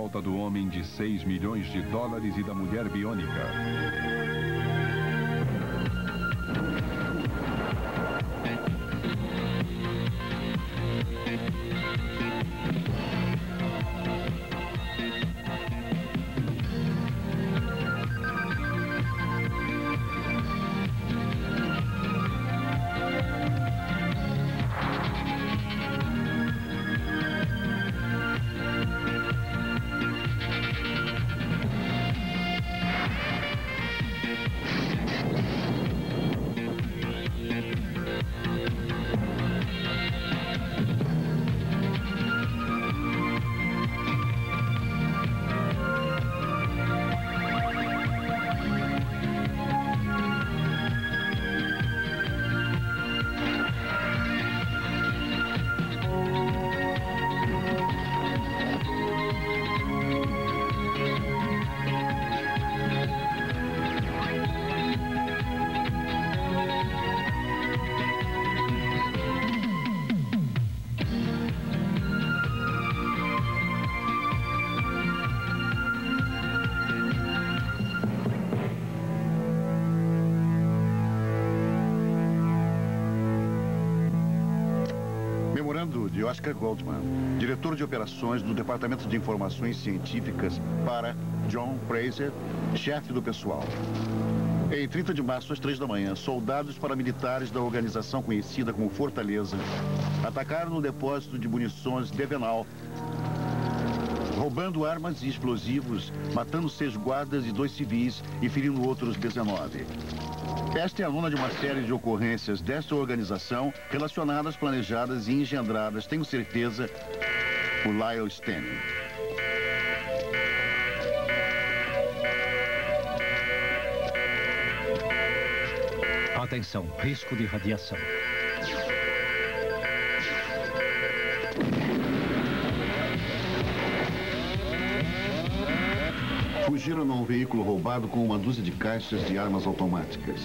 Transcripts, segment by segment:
volta do homem de 6 milhões de dólares e da mulher biônica. De Oscar Goldman, diretor de operações do Departamento de Informações Científicas, para John Fraser, chefe do pessoal. Em 30 de março, às 3 da manhã, soldados paramilitares da organização conhecida como Fortaleza atacaram no depósito de munições Devenal, roubando armas e explosivos, matando 6 guardas e 2 civis e ferindo outros 19. Esta é a aluna de uma série de ocorrências desta organização relacionadas, planejadas e engendradas, tenho certeza, por Lyle Stanning. Atenção, risco de radiação. Fugiram num veículo roubado com uma dúzia de caixas de armas automáticas.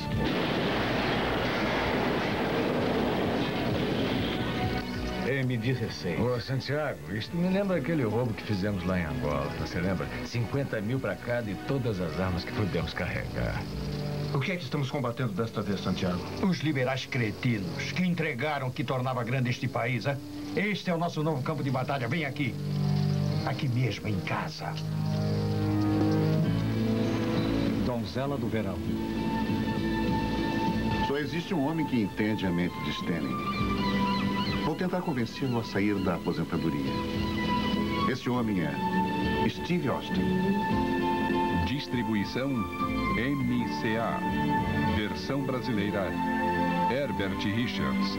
M16. Ô, Santiago, isto me lembra aquele roubo que fizemos lá em Angola. Você lembra? 50 mil para cada e todas as armas que pudemos carregar. O que é que estamos combatendo desta vez, Santiago? Os liberais cretinos que entregaram o que tornava grande este país, hein? Este é o nosso novo campo de batalha. Vem aqui. Aqui mesmo, em casa. Donzela do Verão. Só existe um homem que entende a mente de Stanning. Vou tentar convencê-lo a sair da aposentadoria. Esse homem é Steve Austin. Distribuição MCA. Versão brasileira Herbert Richards.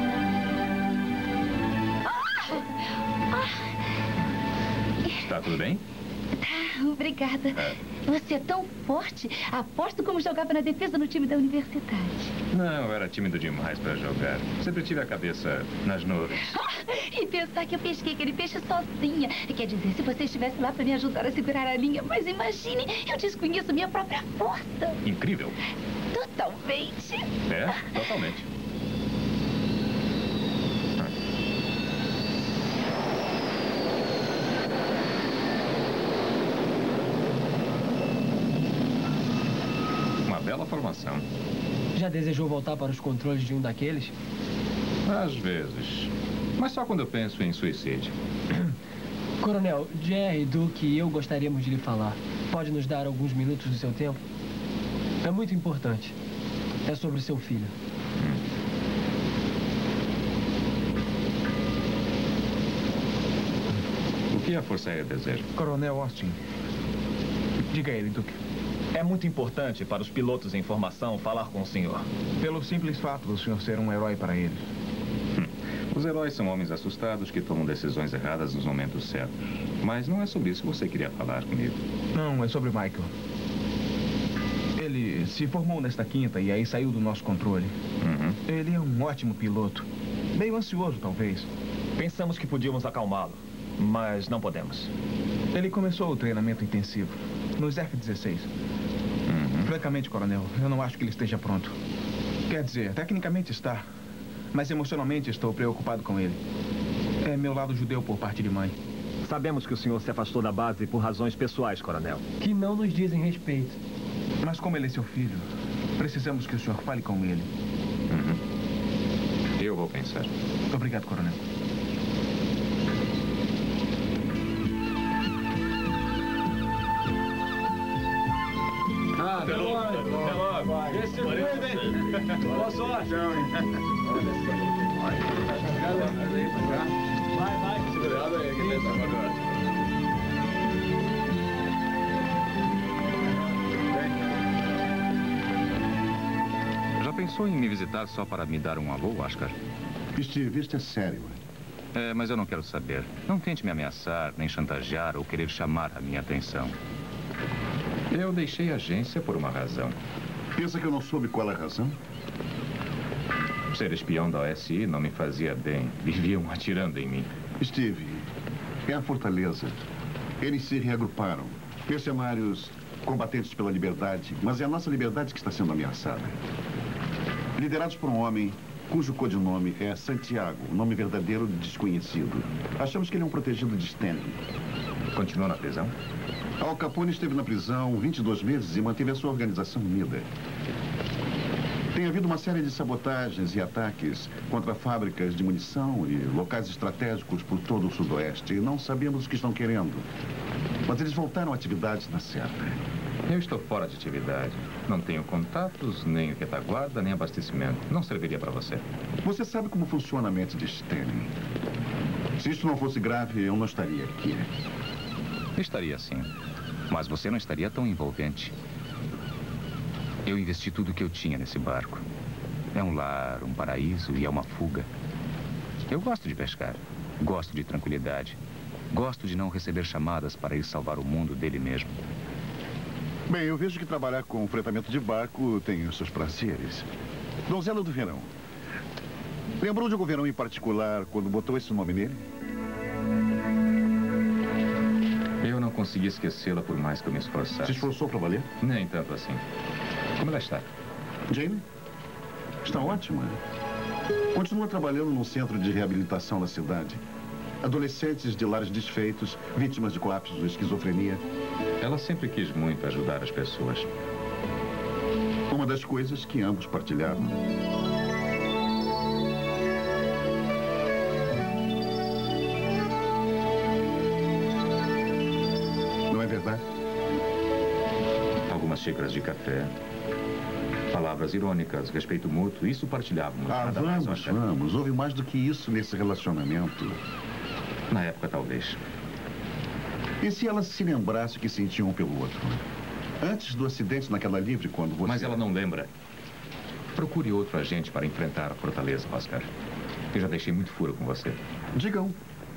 Tá tudo bem? Tá, obrigada. Você é tão forte. Aposto como jogava na defesa no time da universidade. Não, eu era tímido demais pra jogar. Sempre tive a cabeça nas nuvens. E pensar que eu pesquei aquele peixe sozinha. Quer dizer, se você estivesse lá pra me ajudar a segurar a linha. Mas imagine, eu desconheço minha própria força. Incrível. Totalmente. É, totalmente. Bela formação. Já desejou voltar para os controles de um daqueles? Às vezes. Mas só quando eu penso em suicídio. Coronel, Jerry, Duke e eu gostaríamos de lhe falar. Pode nos dar alguns minutos do seu tempo? É muito importante. É sobre seu filho. O que a Força Aérea deseja? Coronel Austin. Diga a ele, Duke. É muito importante para os pilotos em formação falar com o senhor. Pelo simples fato do senhor ser um herói para eles. Os heróis são homens assustados que tomam decisões erradas nos momentos certos. Mas não é sobre isso que você queria falar comigo. Não, é sobre Michael. Ele se formou nesta quinta e aí saiu do nosso controle. Ele é um ótimo piloto. Meio ansioso, talvez. Pensamos que podíamos acalmá-lo, mas não podemos. Ele começou o treinamento intensivo nos F-16. Francamente, coronel, eu não acho que ele esteja pronto. Quer dizer, tecnicamente está, mas emocionalmente estou preocupado com ele. É meu lado judeu por parte de mãe. Sabemos que o senhor se afastou da base por razões pessoais, coronel. Que não nos dizem respeito. Mas como ele é seu filho, precisamos que o senhor fale com ele. Eu vou pensar. Obrigado, coronel. Até logo. Até logo. Esse boa sorte. Vai. Segurado aí, que tem agora. Já pensou em me visitar só para me dar um alô, Oscar? Steve, isto é sério. É, mas eu não quero saber. Não tente me ameaçar, nem chantagear ou querer chamar a minha atenção. Eu deixei a agência por uma razão. Pensa que eu não soube qual é a razão? Ser espião da OSI não me fazia bem. Viviam atirando em mim. Steve, é a Fortaleza. Eles se reagruparam. Mercenários combatentes pela liberdade, mas é a nossa liberdade que está sendo ameaçada. Liderados por um homem cujo codinome é Santiago, nome verdadeiro desconhecido. Achamos que ele é um protegido de Stanley. Continuou na prisão? Al Capone esteve na prisão 22 meses e manteve a sua organização unida. Tem havido uma série de sabotagens e ataques contra fábricas de munição e locais estratégicos por todo o sudoeste. E não sabemos o que estão querendo. Mas eles voltaram à atividade na certa. Eu estou fora de atividade. Não tenho contatos, nem retaguarda, nem abastecimento. Não serviria para você. Você sabe como funciona a mente de Stanley. Se isso não fosse grave, eu não estaria aqui. Estaria sim. Mas você não estaria tão envolvente. Eu investi tudo o que eu tinha nesse barco. É um lar, um paraíso e é uma fuga. Eu gosto de pescar. Gosto de tranquilidade. Gosto de não receber chamadas para ir salvar o mundo dele mesmo. Bem, eu vejo que trabalhar com fretamento de barco tem os seus prazeres. Donzela do Verão. Lembrou de algum verão em particular quando botou esse nome nele? Eu não consegui esquecê-la por mais que eu me esforçasse. Se esforçou para valer? Nem tanto assim. Como ela está? Jane? Está ótima. Continua trabalhando num centro de reabilitação da cidade. Adolescentes de lares desfeitos, vítimas de colapso de esquizofrenia. Ela sempre quis muito ajudar as pessoas. Uma das coisas que ambos partilhavam. Não é verdade? Algumas xícaras de café. Palavras irônicas, respeito mútuo, isso partilhávamos. Nada mais, Oscar. Vamos. Houve mais do que isso nesse relacionamento. Na época, talvez. E se ela se lembrasse que sentiam um pelo outro? Antes do acidente naquela livre, quando você... Mas ela não lembra. Procure outro agente para enfrentar a Fortaleza, Oscar. Eu já deixei muito furo com você. Digam.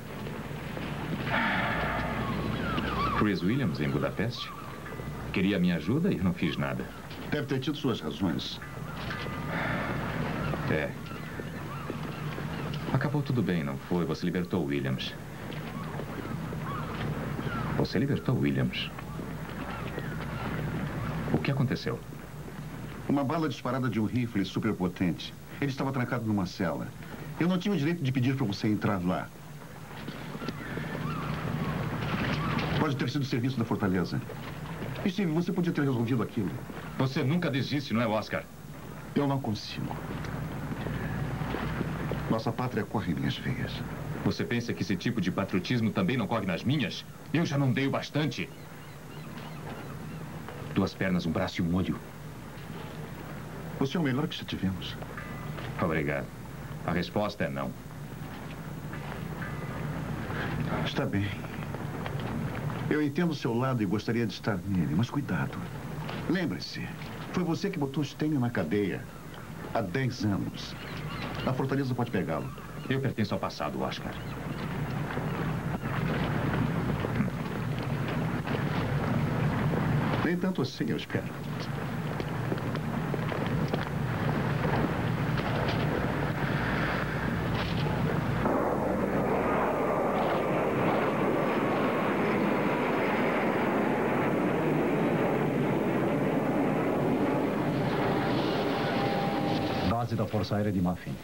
Chris Williams, em Budapeste. Queria minha ajuda e eu não fiz nada. Deve ter tido suas razões. É. Acabou tudo bem, não foi? Você libertou Williams. Você libertou Williams. O que aconteceu? Uma bala disparada de um rifle superpotente. Ele estava trancado numa cela. Eu não tinha o direito de pedir para você entrar lá. Pode ter sido o serviço da Fortaleza. Steve, você podia ter resolvido aquilo. Você nunca desiste, não é, Oscar? Eu não consigo. Nossa pátria corre em minhas veias. Você pensa que esse tipo de patriotismo também não corre nas minhas? Eu já não dei o bastante. 2 pernas, um braço e um olho. Você é o melhor que já tivemos. Obrigado. A resposta é não. Está bem. Eu entendo o seu lado e gostaria de estar nele, mas cuidado. Lembre-se, foi você que botou Stanley na cadeia há 10 anos. A Fortaleza pode pegá-lo. Eu pertenço ao passado, Oscar. Nem tanto assim, eu espero. Base da Força Aérea de Muffin.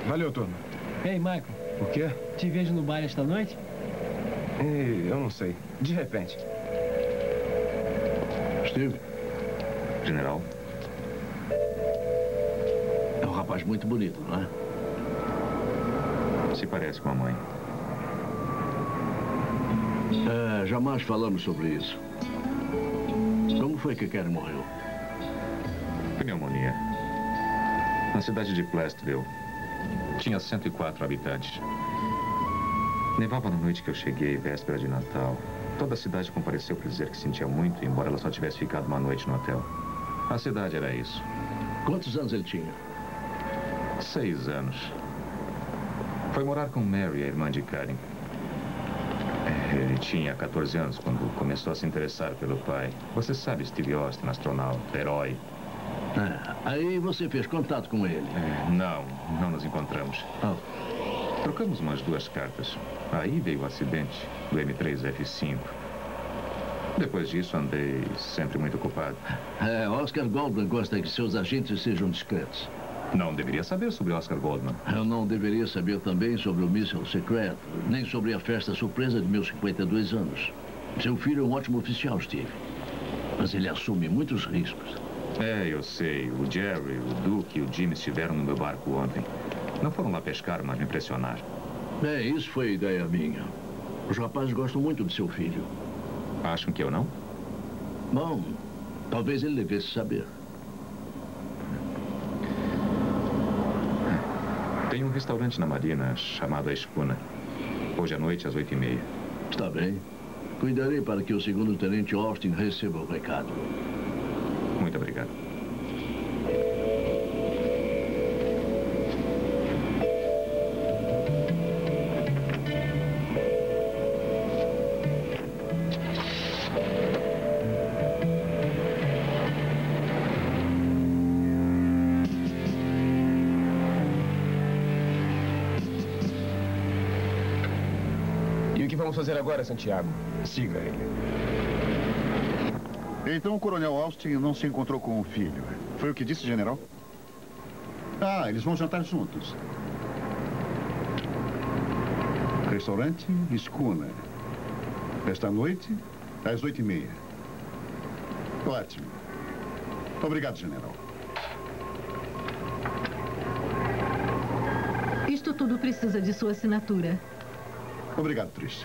Valeu, turma. Ei, Michael. O quê? Te vejo no baile esta noite? Eu não sei. De repente. Steve? General? É um rapaz muito bonito, não é? Se parece com a mãe. Jamais falamos sobre isso. Como foi que Karen morreu? Pneumonia. Na cidade de Plasterville. Tinha 104 habitantes. Nevava na noite que eu cheguei, véspera de Natal. Toda a cidade compareceu para dizer que sentia muito, embora ela só tivesse ficado uma noite no hotel. A cidade era isso. Quantos anos ele tinha? 6 anos. Foi morar com Mary, a irmã de Karen. Ele tinha 14 anos quando começou a se interessar pelo pai. Você sabe, Steve Austin, astronauta, herói. Aí você fez contato com ele? Não nos encontramos. Trocamos umas 2 cartas. Aí veio o acidente do M3F5. Depois disso, andei sempre muito ocupado. Oscar Goldman gosta que seus agentes sejam discretos. Não deveria saber sobre Oscar Goldman. Eu não deveria saber também sobre o míssil secreto, nem sobre a festa surpresa de meus 52 anos. Seu filho é um ótimo oficial, Steve. Mas ele assume muitos riscos. Eu sei. O Jerry, o Duke e o Jimmy estiveram no meu barco ontem. Não foram lá pescar, mas me impressionar. Isso foi ideia minha. Os rapazes gostam muito de seu filho. Acham que eu não? Bom, talvez ele devesse saber. Tem um restaurante na Marina chamado A Escuna. Hoje à noite, às 8h30. Está bem. Cuidarei para que o segundo-tenente Austin receba o recado. Muito obrigado. E o que vamos fazer agora, Santiago? Siga ele. Então o coronel Austin não se encontrou com o filho. Foi o que disse, general? Eles vão jantar juntos. Restaurante Escuna. Esta noite, às 8h30. Ótimo. Obrigado, general. Isto tudo precisa de sua assinatura. Obrigado, Trish.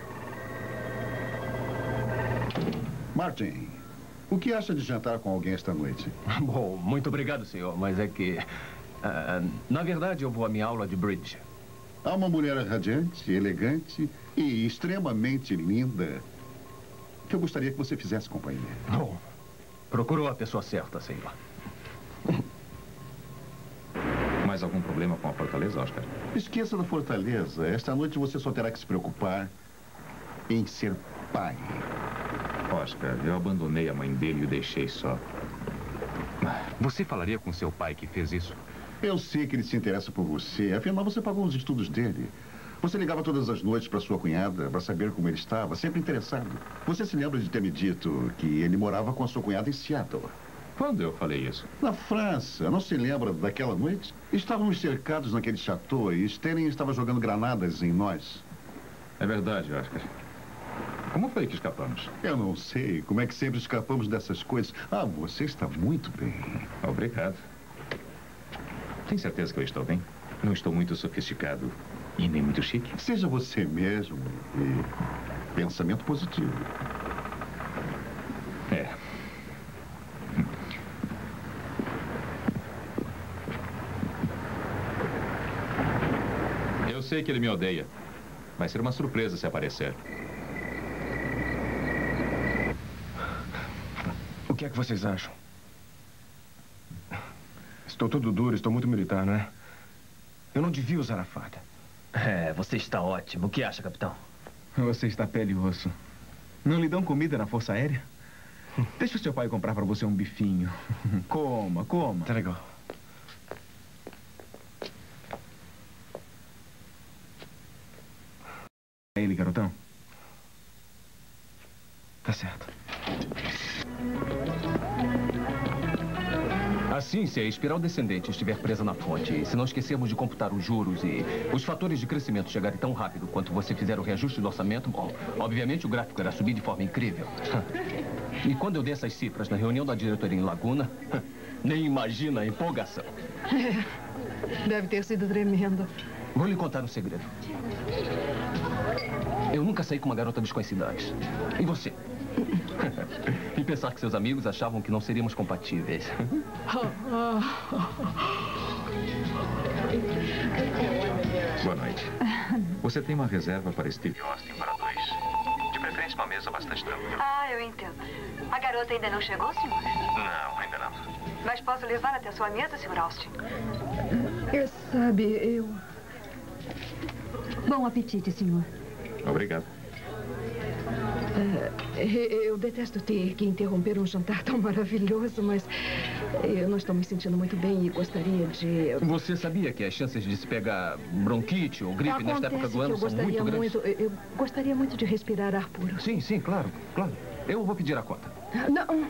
Martin, o que acha de jantar com alguém esta noite? Bom, muito obrigado, senhor, mas é que... na verdade, eu vou à minha aula de bridge. Há uma mulher radiante, elegante e extremamente linda que eu gostaria que você fizesse companhia. Bom, procurou a pessoa certa, senhor. Mais algum problema com a Fortaleza, Oscar? Esqueça da Fortaleza. Esta noite você só terá que se preocupar em ser pai. Oscar, eu abandonei a mãe dele e o deixei só. Você falaria com seu pai que fez isso? Eu sei que ele se interessa por você. Afinal, você pagou os estudos dele. Você ligava todas as noites para sua cunhada para saber como ele estava, sempre interessado. Você se lembra de ter me dito que ele morava com a sua cunhada em Seattle? Quando eu falei isso? Na França. Não se lembra daquela noite? Estávamos cercados naquele chateau e Sterling estava jogando granadas em nós. É verdade, Oscar. Como foi que escapamos? Eu não sei. Como é que sempre escapamos dessas coisas? Você está muito bem. Obrigado. Tem certeza que eu estou bem? Não estou muito sofisticado e nem muito chique? Seja você mesmo e pensamento positivo. Eu sei que ele me odeia. Vai ser uma surpresa se aparecer. O que é que vocês acham? Estou todo duro, estou muito militar, não é? Eu não devia usar a farda. Você está ótimo. O que acha, capitão? Você está pele e osso. Não lhe dão comida na Força Aérea? Deixa o seu pai comprar para você um bifinho. Coma, coma. Tá legal. É ele, garotão? Tá certo. Assim Sim, se a espiral descendente estiver presa na fonte, e se não esquecermos de computar os juros e os fatores de crescimento chegarem tão rápido quanto você fizer o reajuste do orçamento, bom, obviamente o gráfico irá subir de forma incrível. E quando eu dei essas cifras na reunião da diretoria em Laguna, nem imagina a empolgação. Deve ter sido tremendo. Vou lhe contar um segredo. Eu nunca saí com uma garota desconhecida antes. E você? E pensar que seus amigos achavam que não seríamos compatíveis. Boa noite. Você tem uma reserva para Steve Austin para 2. De preferência uma mesa bastante tranquila. Ah, eu entendo. A garota ainda não chegou, senhor? Não, ainda não. Mas posso levar até a sua mesa, Sr. Austin? Sabe, eu... Bom apetite, senhor. Obrigado. Eu detesto ter que interromper um jantar tão maravilhoso, mas eu não estou me sentindo muito bem e gostaria de... Você sabia que as chances de se pegar bronquite ou gripe nesta época do ano são muito grandes? Eu gostaria muito de respirar ar puro. Sim, sim, claro, claro. Eu vou pedir a conta. Não.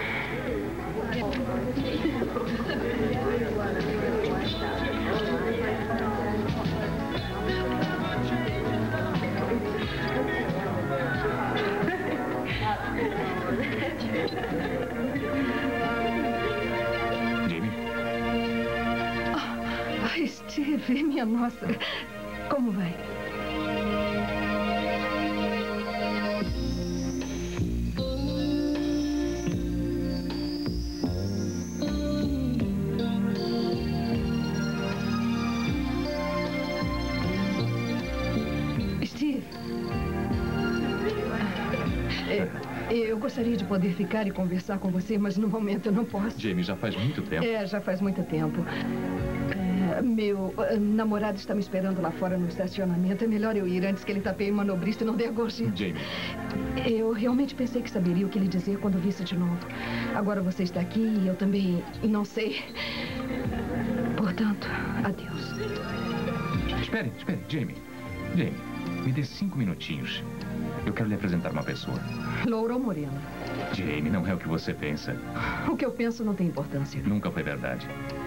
Jamie? Steve, minha nossa. Como vai? Steve. Eu gostaria de poder ficar e conversar com você, mas no momento eu não posso. Jamie, já faz muito tempo. Já faz muito tempo. Meu namorado está me esperando lá fora no estacionamento. É melhor eu ir antes que ele tapeie o manobrista e não dê a gorjeta. Jamie. Eu realmente pensei que saberia o que lhe dizer quando visse de novo. Agora você está aqui e eu também não sei. Portanto, adeus. Espere, Jamie. Jamie, me dê 5 minutinhos. Eu quero lhe apresentar uma pessoa. Loura ou morena? Jamie, não é o que você pensa. O que eu penso não tem importância. Nunca foi verdade.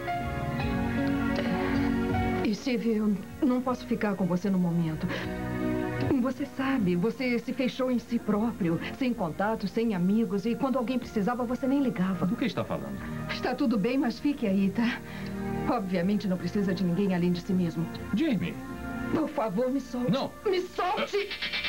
Steve, eu não posso ficar com você no momento. Você sabe, você se fechou em si próprio, sem contatos, sem amigos, e quando alguém precisava, você nem ligava. Do que está falando? Está tudo bem, mas fique aí, tá? Obviamente não precisa de ninguém além de si mesmo. Jamie! Por favor, me solte. Não! Me solte!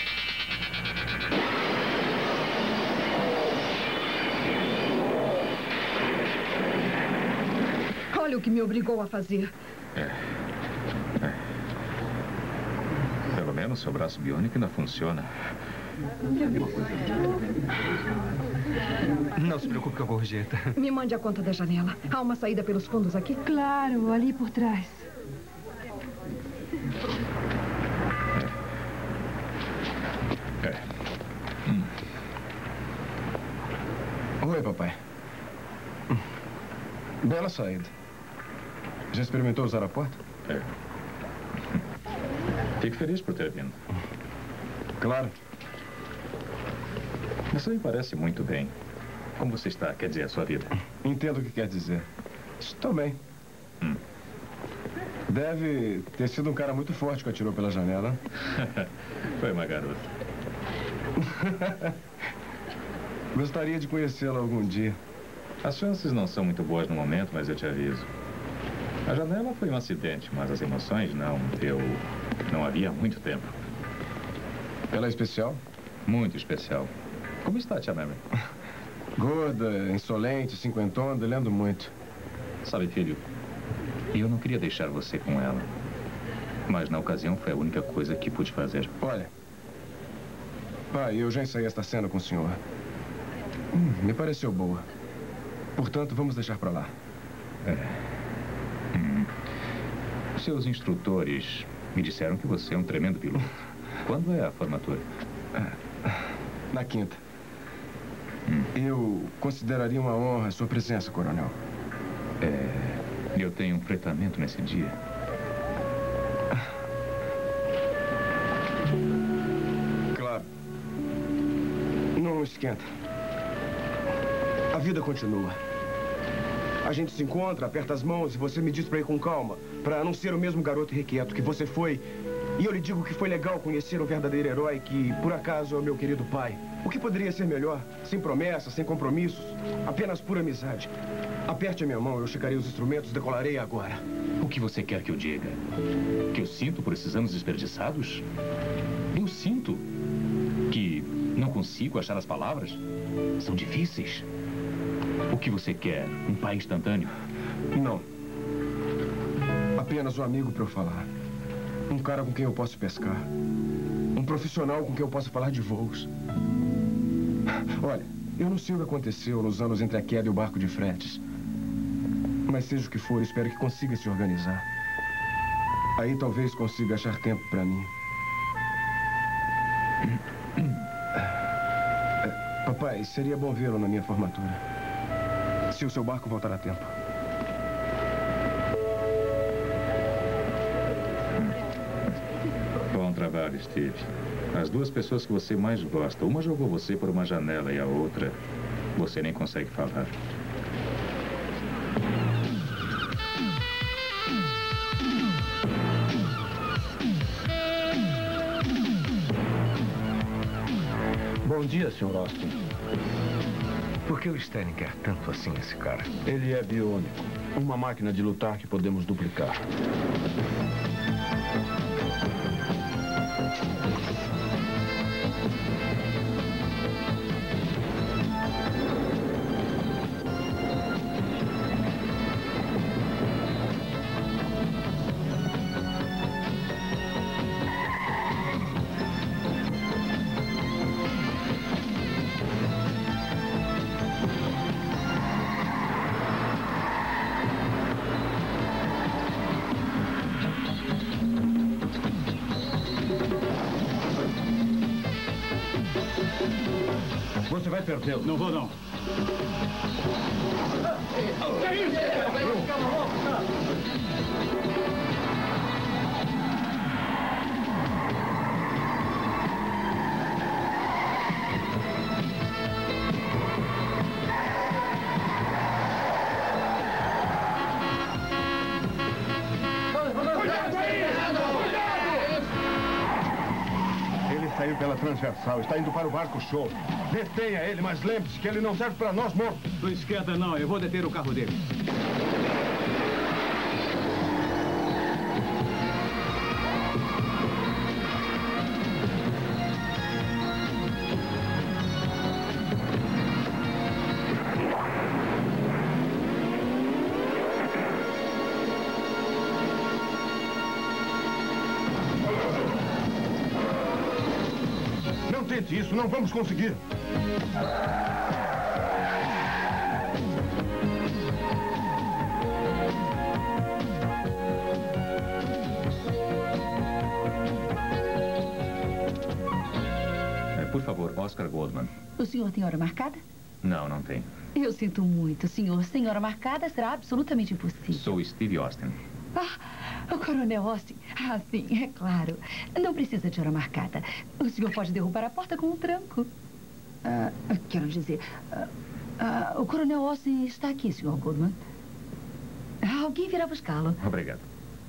Olha o que me obrigou a fazer. Pelo menos seu braço biônico ainda funciona. Não se preocupe com a gorjeta. Me mande a conta da janela. Há uma saída pelos fundos aqui? Claro, ali por trás. Oi, papai. Bela saída. Já experimentou usar a porta? Fico feliz por ter vindo. Claro. Você me parece muito bem. Como você está? Quer dizer, a sua vida? Entendo o que quer dizer. Estou bem. Deve ter sido um cara muito forte que atirou pela janela. Foi uma garota. Gostaria de conhecê-la algum dia. As chances não são muito boas no momento, mas eu te aviso. A janela foi um acidente, mas as emoções não. Eu não havia muito tempo. Ela é especial? Muito especial. Como está, tia Mary? Gorda, insolente, cinquentona, lendo muito. Sabe, filho, eu não queria deixar você com ela. Mas na ocasião foi a única coisa que pude fazer. Olha, pai, eu já ensaiei esta cena com o senhor. Me pareceu boa. Portanto, vamos deixar pra lá. Seus instrutores me disseram que você é um tremendo piloto. Quando é a formatura? Na quinta. Eu consideraria uma honra a sua presença, coronel. Eu tenho um fretamento nesse dia. Claro. Não esquenta. A vida continua. A gente se encontra, aperta as mãos e você me diz pra ir com calma, pra não ser o mesmo garoto irrequieto que você foi. E eu lhe digo que foi legal conhecer um verdadeiro herói que, por acaso, é o meu querido pai. O que poderia ser melhor? Sem promessas, sem compromissos, apenas pura amizade. Aperte a minha mão, eu checarei os instrumentos, decolarei agora. O que você quer que eu diga? Que eu sinto por esses anos desperdiçados? Eu sinto que não consigo achar as palavras? São difíceis. O que você quer? Um pai instantâneo? Não. Apenas um amigo para eu falar. Um cara com quem eu posso pescar. Um profissional com quem eu posso falar de voos. Olha, eu não sei o que aconteceu nos anos entre a queda e o barco de fretes. Mas seja o que for, espero que consiga se organizar. Aí talvez consiga achar tempo para mim. Papai, seria bom vê-lo na minha formatura. Se o seu barco voltar a tempo. Bom trabalho, Steve. As duas pessoas que você mais gosta, uma jogou você por uma janela e a outra, você nem consegue falar. Bom dia, Sr. Austin. Por que o Sterling quer tanto assim esse cara? Ele é biônico. Uma máquina de lutar que podemos duplicar. Você vai perdê-lo. Não vou, não. Que é isso? Ele saiu pela transversal, está indo para o barco show. Detenha ele, mas lembre-se que ele não serve para nós mortos. Do esquerda não, eu vou deter o carro dele. Não tente isso, não vamos conseguir. Por favor, Oscar Goldman. O senhor tem hora marcada? Não, não tem. Eu sinto muito, senhor. Sem hora marcada será absolutamente impossível. Sou Steve Austin. Ah, o Coronel Austin. Ah, sim, é claro. Não precisa de hora marcada. O senhor pode derrubar a porta com um tranco. Quero dizer... o Coronel Austin está aqui, senhor Goldman. Alguém virá buscá-lo. Obrigado.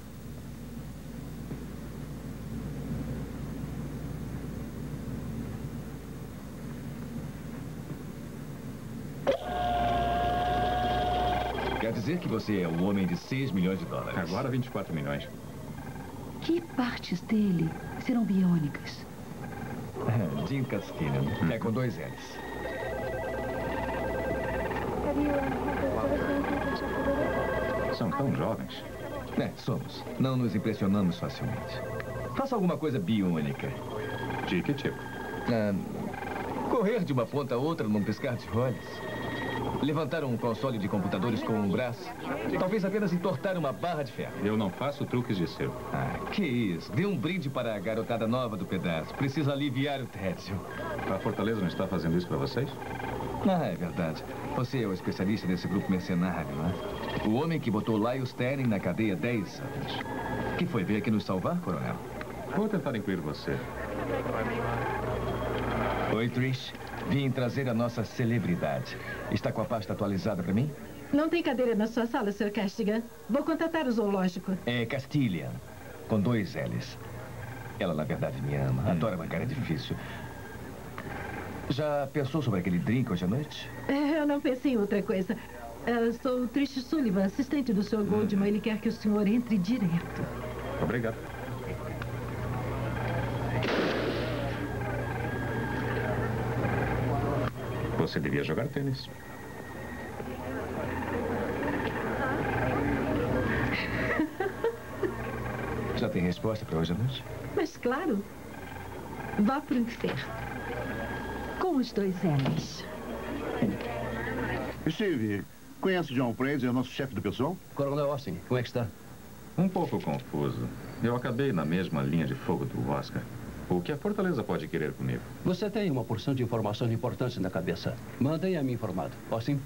Quer dizer que você é o homem de 6 milhões de dólares. Agora 24 milhões. Que partes dele serão biônicas? Jim Caskillian. É com 2 L's. São tão jovens. Somos. Não nos impressionamos facilmente. Faça alguma coisa biônica. De que tipo? Correr de uma ponta a outra num piscar de olhos. Levantar um console de computadores com um braço. Talvez apenas entortar uma barra de ferro. Eu não faço truques de circo. Que isso. Dê um brinde para a garotada nova do pedaço. Preciso aliviar o tédio. A Fortaleza não está fazendo isso para vocês? É verdade. Você é o especialista desse grupo mercenário, não é? O homem que botou Lyle Sterling na cadeia 10 anos. Que foi vir aqui nos salvar, coronel? Vou tentar incluir você. Oi, Trish. Vim trazer a nossa celebridade. Está com a pasta atualizada para mim? Não tem cadeira na sua sala, Sr. Castigan. Vou contatar o zoológico. É Castillian, com 2 L's. Ela, na verdade, me ama. Adora uma cara difícil. Já pensou sobre aquele drink hoje à noite? Eu não pensei em outra coisa. Sou Trish Sullivan, assistente do Sr. Goldman. Ele quer que o senhor entre direto. Obrigado. Você devia jogar tênis. Já tem resposta para hoje à noite? Mas, claro. Vá para o inferno. Com os 2 L's. Steve, conhece John Fraser, nosso chefe do pessoal? Coronel Austin, como é que está? Um pouco confuso. Eu acabei na mesma linha de fogo do Oscar. O que a Fortaleza pode querer comigo? Você tem uma porção de informações importantes na cabeça. Mantenha-me informado. Austin?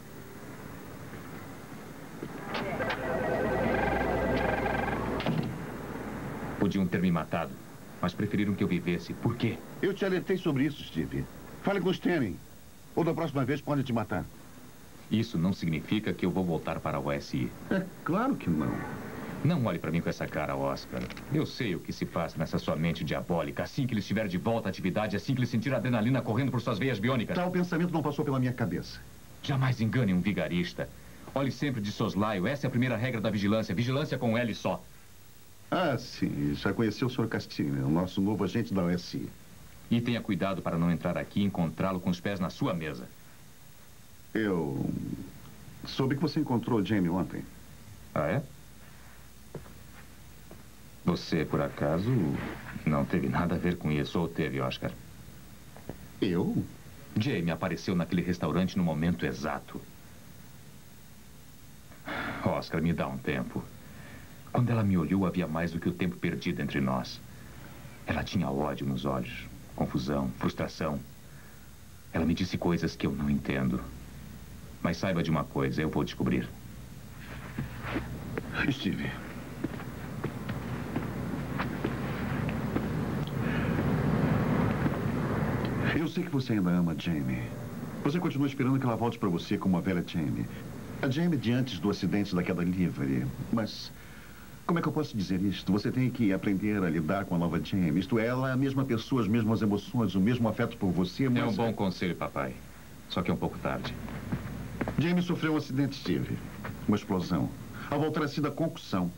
Podiam ter me matado, mas preferiram que eu vivesse. Por quê? Eu te alertei sobre isso, Steve. Fale com os Stanley. Ou da próxima vez podem te matar. Isso não significa que eu vou voltar para o OSI. É claro que não. Não olhe para mim com essa cara, Oscar. Eu sei o que se passa nessa sua mente diabólica. Assim que ele estiver de volta à atividade, assim que ele sentir a adrenalina correndo por suas veias biônicas. Tal pensamento não passou pela minha cabeça. Jamais engane um vigarista. Olhe sempre de soslaio. Essa é a primeira regra da vigilância. Vigilância com L só. Ah, sim. Já conheceu o Sr. Castilho, o nosso novo agente da OSI. E tenha cuidado para não entrar aqui e encontrá-lo com os pés na sua mesa. Eu soube que você encontrou o Jamie ontem. Ah, é? Você, por acaso, não teve nada a ver com isso, ou teve, Oscar? Eu? Jamie apareceu naquele restaurante no momento exato. Oscar, me dá um tempo. Quando ela me olhou, havia mais do que o tempo perdido entre nós. Ela tinha ódio nos olhos, confusão, frustração. Ela me disse coisas que eu não entendo. Mas saiba de uma coisa, eu vou descobrir. Steve. Eu sei que você ainda ama a Jamie. Você continua esperando que ela volte para você como a velha Jamie. A Jamie de antes do acidente da queda livre. Mas como é que eu posso dizer isto? Você tem que aprender a lidar com a nova Jamie. Isto é, ela é a mesma pessoa, as mesmas emoções, o mesmo afeto por você, mas... É um bom conselho, papai. Só que é um pouco tarde. Jamie sofreu um acidente, Steve. Uma explosão. Ao voltar a si da concussão,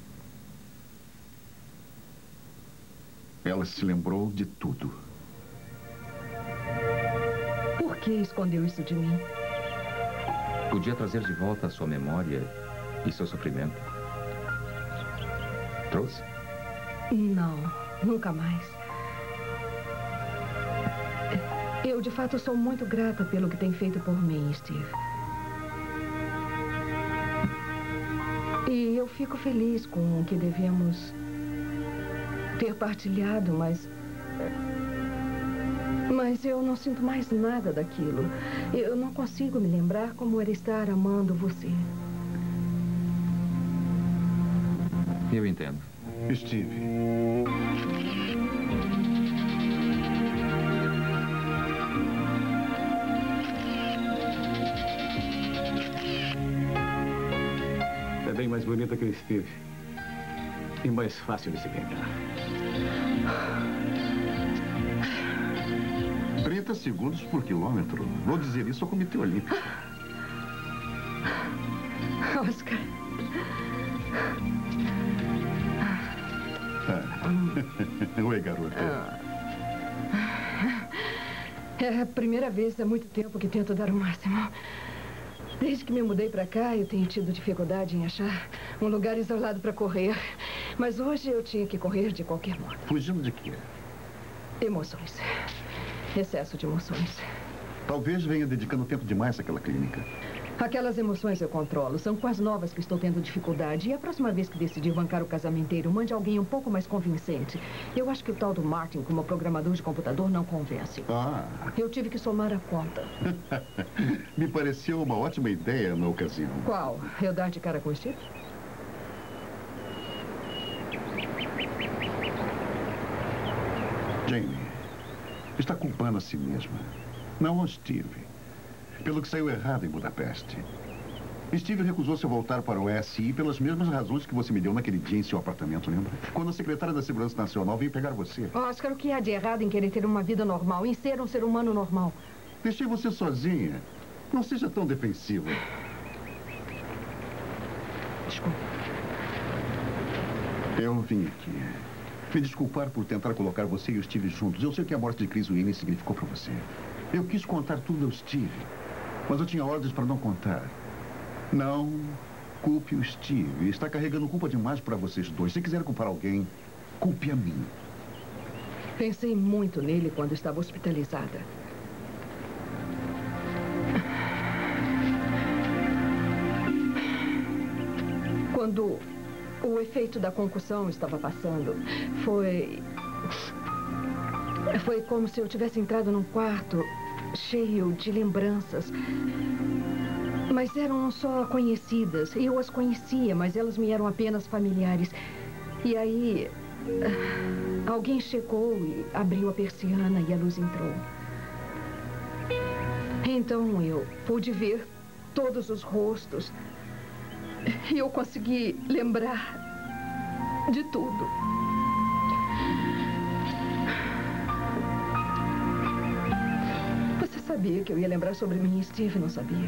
ela se lembrou de tudo. Por que escondeu isso de mim? Podia trazer de volta a sua memória e seu sofrimento. Trouxe? Não, nunca mais. Eu, de fato, sou muito grata pelo que tem feito por mim, Steve. E eu fico feliz com o que devemos ter partilhado, mas eu não sinto mais nada daquilo. Eu não consigo me lembrar como era estar amando você. Eu entendo. Steve. É bem mais bonita que o Steve. E mais fácil de se pegar. 30 segundos por quilômetro. Vou dizer isso ao Comitê Olímpico. Oscar. Oi, garota. É a primeira vez há muito tempo que tento dar o máximo. Desde que me mudei pra cá, eu tenho tido dificuldade em achar um lugar isolado pra correr. Mas hoje eu tinha que correr de qualquer modo. Fugindo de quê? Emoções. Excesso de emoções. Talvez venha dedicando tempo demais àquela clínica. Aquelas emoções eu controlo. São com as novas que estou tendo dificuldade. E a próxima vez que decidir bancar o casamenteiro, mande alguém um pouco mais convincente. Eu acho que o tal do Martin, como programador de computador, não convence. Ah. Eu tive que somar a conta. Me pareceu uma ótima ideia na ocasião. Qual? Eu dar de cara com o Steve? Jamie está culpando a si mesma. Não, Steve. Pelo que saiu errado em Budapeste. Steve recusou-se a voltar para o SI pelas mesmas razões que você me deu naquele dia em seu apartamento, lembra? Quando a secretária da Segurança Nacional veio pegar você. Oscar, o que há de errado em querer ter uma vida normal, em ser um ser humano normal? Deixei você sozinha. Não seja tão defensiva. Desculpa. Eu vim aqui me desculpar por tentar colocar você e o Steve juntos. Eu sei que a morte de Chris Winnie significou para você. Eu quis contar tudo ao Steve, mas eu tinha ordens para não contar. Não culpe o Steve. Está carregando culpa demais para vocês dois. Se quiser culpar alguém, culpe a mim. Pensei muito nele quando estava hospitalizada. Quando o efeito da concussão estava passando, foi como se eu tivesse entrado num quarto cheio de lembranças. Mas eram só conhecidas. Eu as conhecia, mas elas me eram apenas familiares. E aí, alguém chegou e abriu a persiana e a luz entrou. Então eu pude ver todos os rostos. E eu consegui lembrar de tudo. Você sabia que eu ia lembrar sobre mim e Steve, não sabia?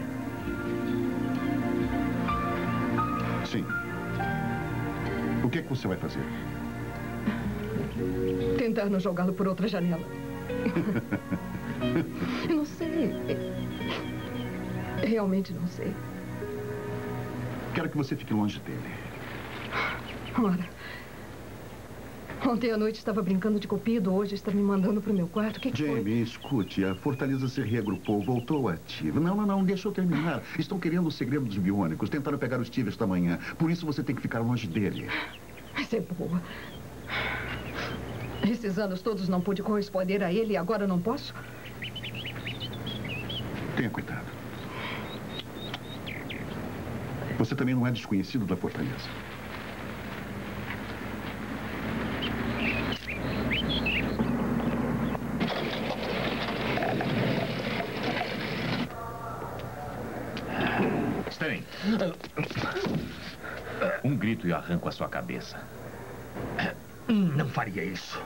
Sim. O que é que você vai fazer? Tentar não jogá-lo por outra janela. Eu não sei. Realmente não sei. Quero que você fique longe dele. Ora, ontem à noite estava brincando de cupido, hoje está me mandando para o meu quarto. O que foi? Jamie, escute, a Fortaleza se reagrupou, voltou ativa. Não, deixa eu terminar. Estão querendo o segredo dos biônicos, tentaram pegar o Steve esta manhã. Por isso você tem que ficar longe dele. Mas é boa. Esses anos todos não pude corresponder a ele e agora não posso? Tenha cuidado. Você também não é desconhecido da Fortaleza. Stanley. Um grito e eu arranco a sua cabeça. Não faria isso.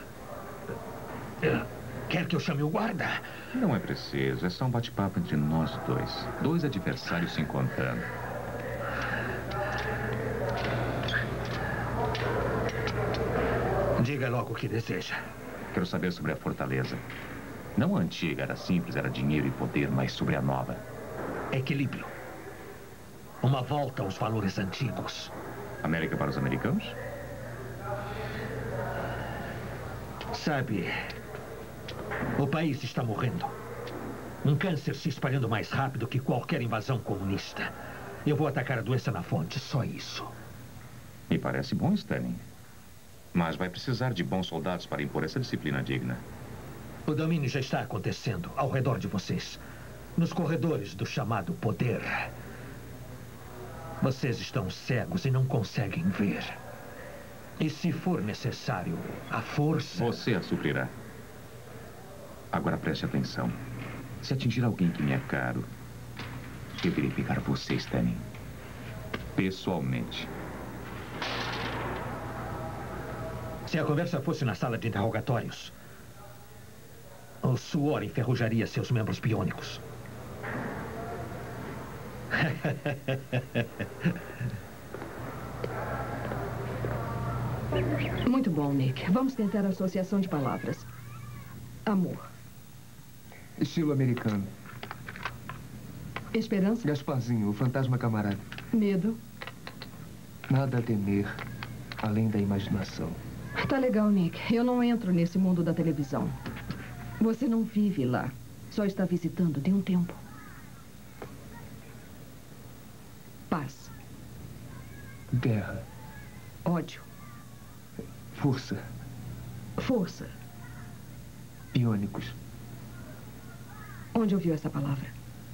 Quer que eu chame o guarda? Não é preciso. É só um bate-papo entre nós dois. Dois adversários se encontrando. Diga logo o que deseja. Quero saber sobre a Fortaleza. Não a antiga, era simples, era dinheiro e poder, mas sobre a nova. Equilíbrio. Uma volta aos valores antigos. América para os americanos? Sabe, o país está morrendo. Um câncer se espalhando mais rápido que qualquer invasão comunista. Eu vou atacar a doença na fonte, só isso. Me parece bom, Stanley. Mas vai precisar de bons soldados para impor essa disciplina digna. O domínio já está acontecendo ao redor de vocês. Nos corredores do chamado poder. Vocês estão cegos e não conseguem ver. E se for necessário, a força... Você a suprirá. Agora preste atenção. Se atingir alguém que me é caro, eu irei pegar você, Stanley. Pessoalmente. Se a conversa fosse na sala de interrogatórios, o suor enferrujaria seus membros biônicos. Muito bom, Nick. Vamos tentar a associação de palavras. Amor. Estilo americano. Esperança. Gasparzinho, o fantasma camarada. Medo. Nada a temer, além da imaginação. Tá legal, Nick. Eu não entro nesse mundo da televisão. Você não vive lá. Só está visitando de um tempo. Paz. Guerra. Ódio. Força. Força. Biônicos. Onde ouviu essa palavra?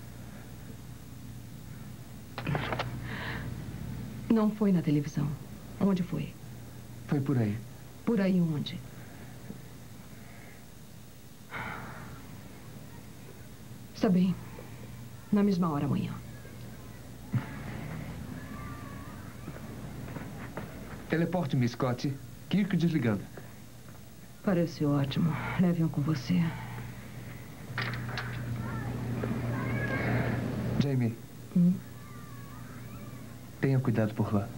Não foi na televisão. Onde foi? Foi por aí. Por aí onde? Está bem. Na mesma hora amanhã. Teleporte-me, Scott. Kirk desligando. Parece ótimo. Leve-o com você. Jamie. Tenha cuidado por lá.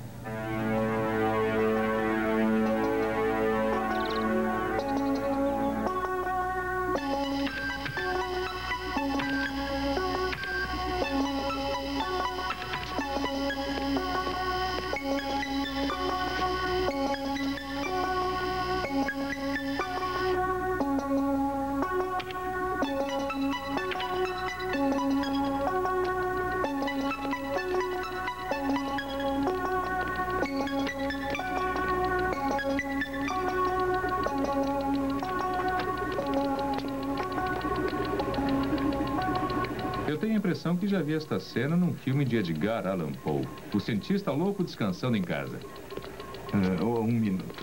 Eu tenho a impressão que já vi esta cena num filme de Edgar Allan Poe. O cientista louco descansando em casa. Um minuto.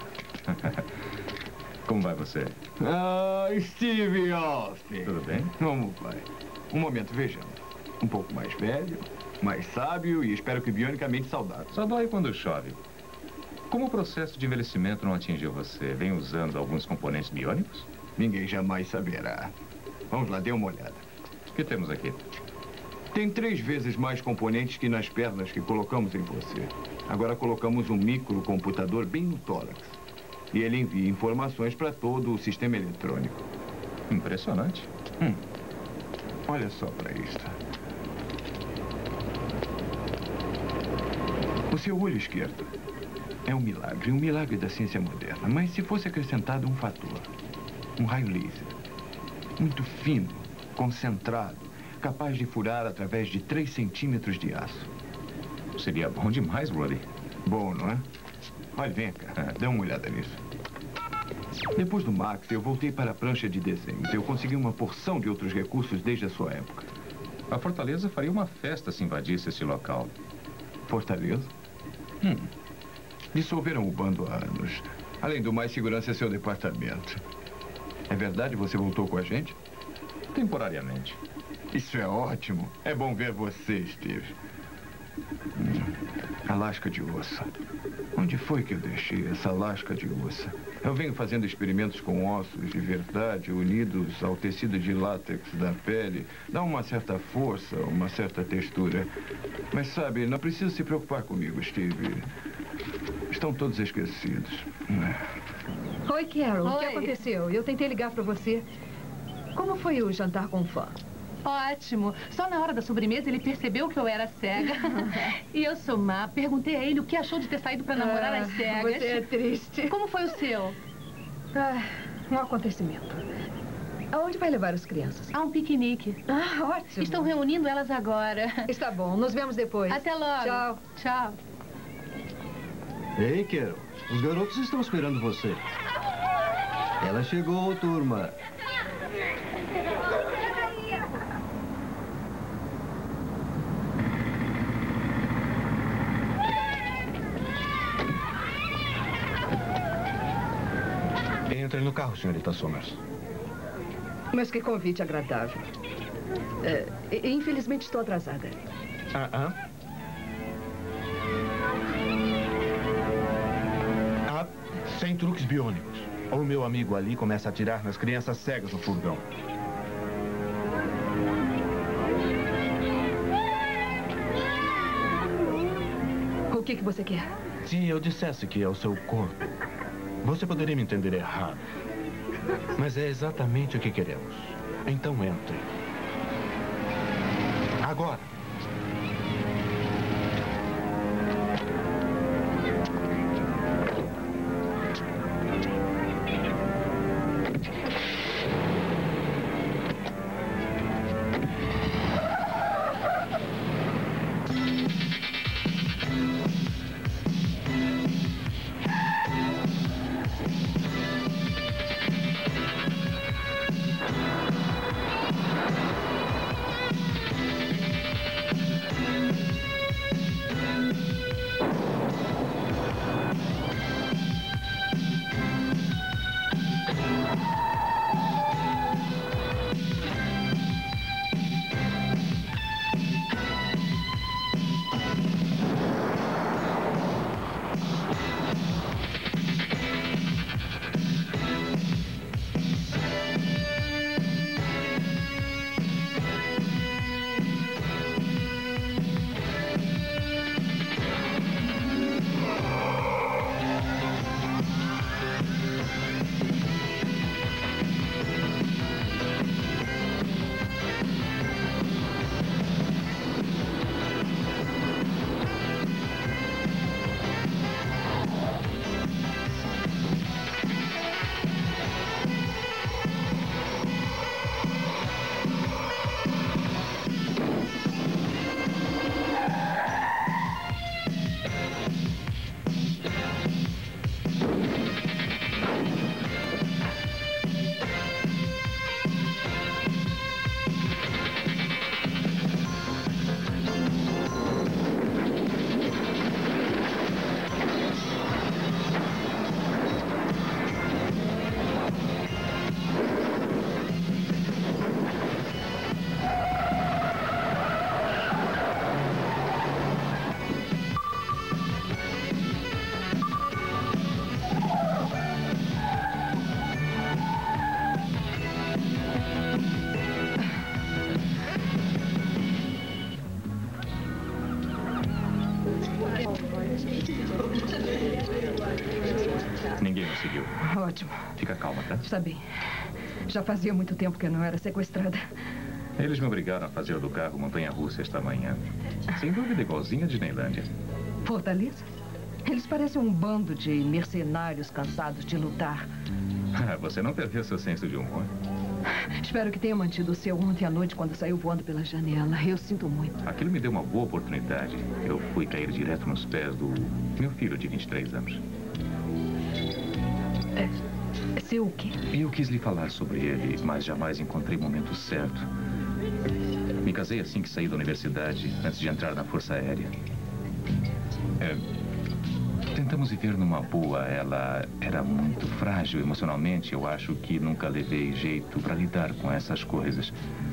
Como vai você? Steve Austin. Tudo bem? Como vai? Um momento, vejamos. Um pouco mais velho, mais sábio e espero que bionicamente saudável. Só dói quando chove. Como o processo de envelhecimento não atingiu você? Vem usando alguns componentes biônicos? Ninguém jamais saberá. Vamos lá, dê uma olhada. O que temos aqui? Tem 3 vezes mais componentes que nas pernas que colocamos em você. Agora colocamos um microcomputador bem no tórax. E ele envia informações para todo o sistema eletrônico. Impressionante. Olha só para isto. O seu olho esquerdo é um milagre da ciência moderna. Mas se fosse acrescentado um fator, um raio laser, muito fino, concentrado, capaz de furar através de 3 centímetros de aço. Seria bom demais, Roddy. Bom, não é? Olha, vem cá, dê uma olhada nisso. Depois do Max, eu voltei para a prancha de desenhos. Eu consegui uma porção de outros recursos desde a sua época. A Fortaleza faria uma festa se invadisse esse local. Fortaleza? Dissolveram o bando há anos. Além do mais, segurança é seu departamento. É verdade? Você voltou com a gente? Temporariamente. Isso é ótimo. É bom ver você, Steve. A lasca de osso. Onde foi que eu deixei essa lasca de osso? Eu venho fazendo experimentos com ossos de verdade unidos ao tecido de látex da pele. Dá uma certa força, uma certa textura. Mas sabe, não precisa se preocupar comigo, Steve. Estão todos esquecidos. Oi, Carol. Oi. O que aconteceu? Eu tentei ligar para você. Como foi o jantar com o fã? Ótimo. Só na hora da sobremesa ele percebeu que eu era cega. E eu sou má. Perguntei a ele o que achou de ter saído para namorar as cegas. Você é triste. Como foi o seu? Um acontecimento. Aonde vai levar as crianças? A um piquenique. Ótimo. Estão reunindo elas agora. Está bom. Nos vemos depois. Até logo. Tchau. Tchau. Ei, Carol. Os garotos estão esperando você. Ela chegou, turma. Entre no carro, senhorita Somers. Mas que convite agradável. Infelizmente estou atrasada. Sem truques biônicos. O meu amigo ali começa a atirar nas crianças cegas no furgão. O que você quer? Se eu dissesse que é o seu corpo, você poderia me entender errado. Mas é exatamente o que queremos. Então entre. Agora. Ninguém nos seguiu. Ótimo. Fica calma, tá? Está bem. Já fazia muito tempo que eu não era sequestrada. Eles me obrigaram a fazer do carro montanha-russa esta manhã. Sem dúvida, igualzinha a Disneylândia. Fortaleza? Eles parecem um bando de mercenários cansados de lutar. Você não perdeu seu senso de humor? Espero que tenha mantido o seu ontem à noite quando saiu voando pela janela. Eu sinto muito. Aquilo me deu uma boa oportunidade. Eu fui cair direto nos pés do meu filho de 23 anos. Seu o quê? Eu quis lhe falar sobre ele, mas jamais encontrei o momento certo. Me casei assim que saí da universidade, antes de entrar na Força Aérea. Tentamos viver numa boa. Ela era muito frágil emocionalmente. Eu acho que nunca levei jeito para lidar com essas coisas.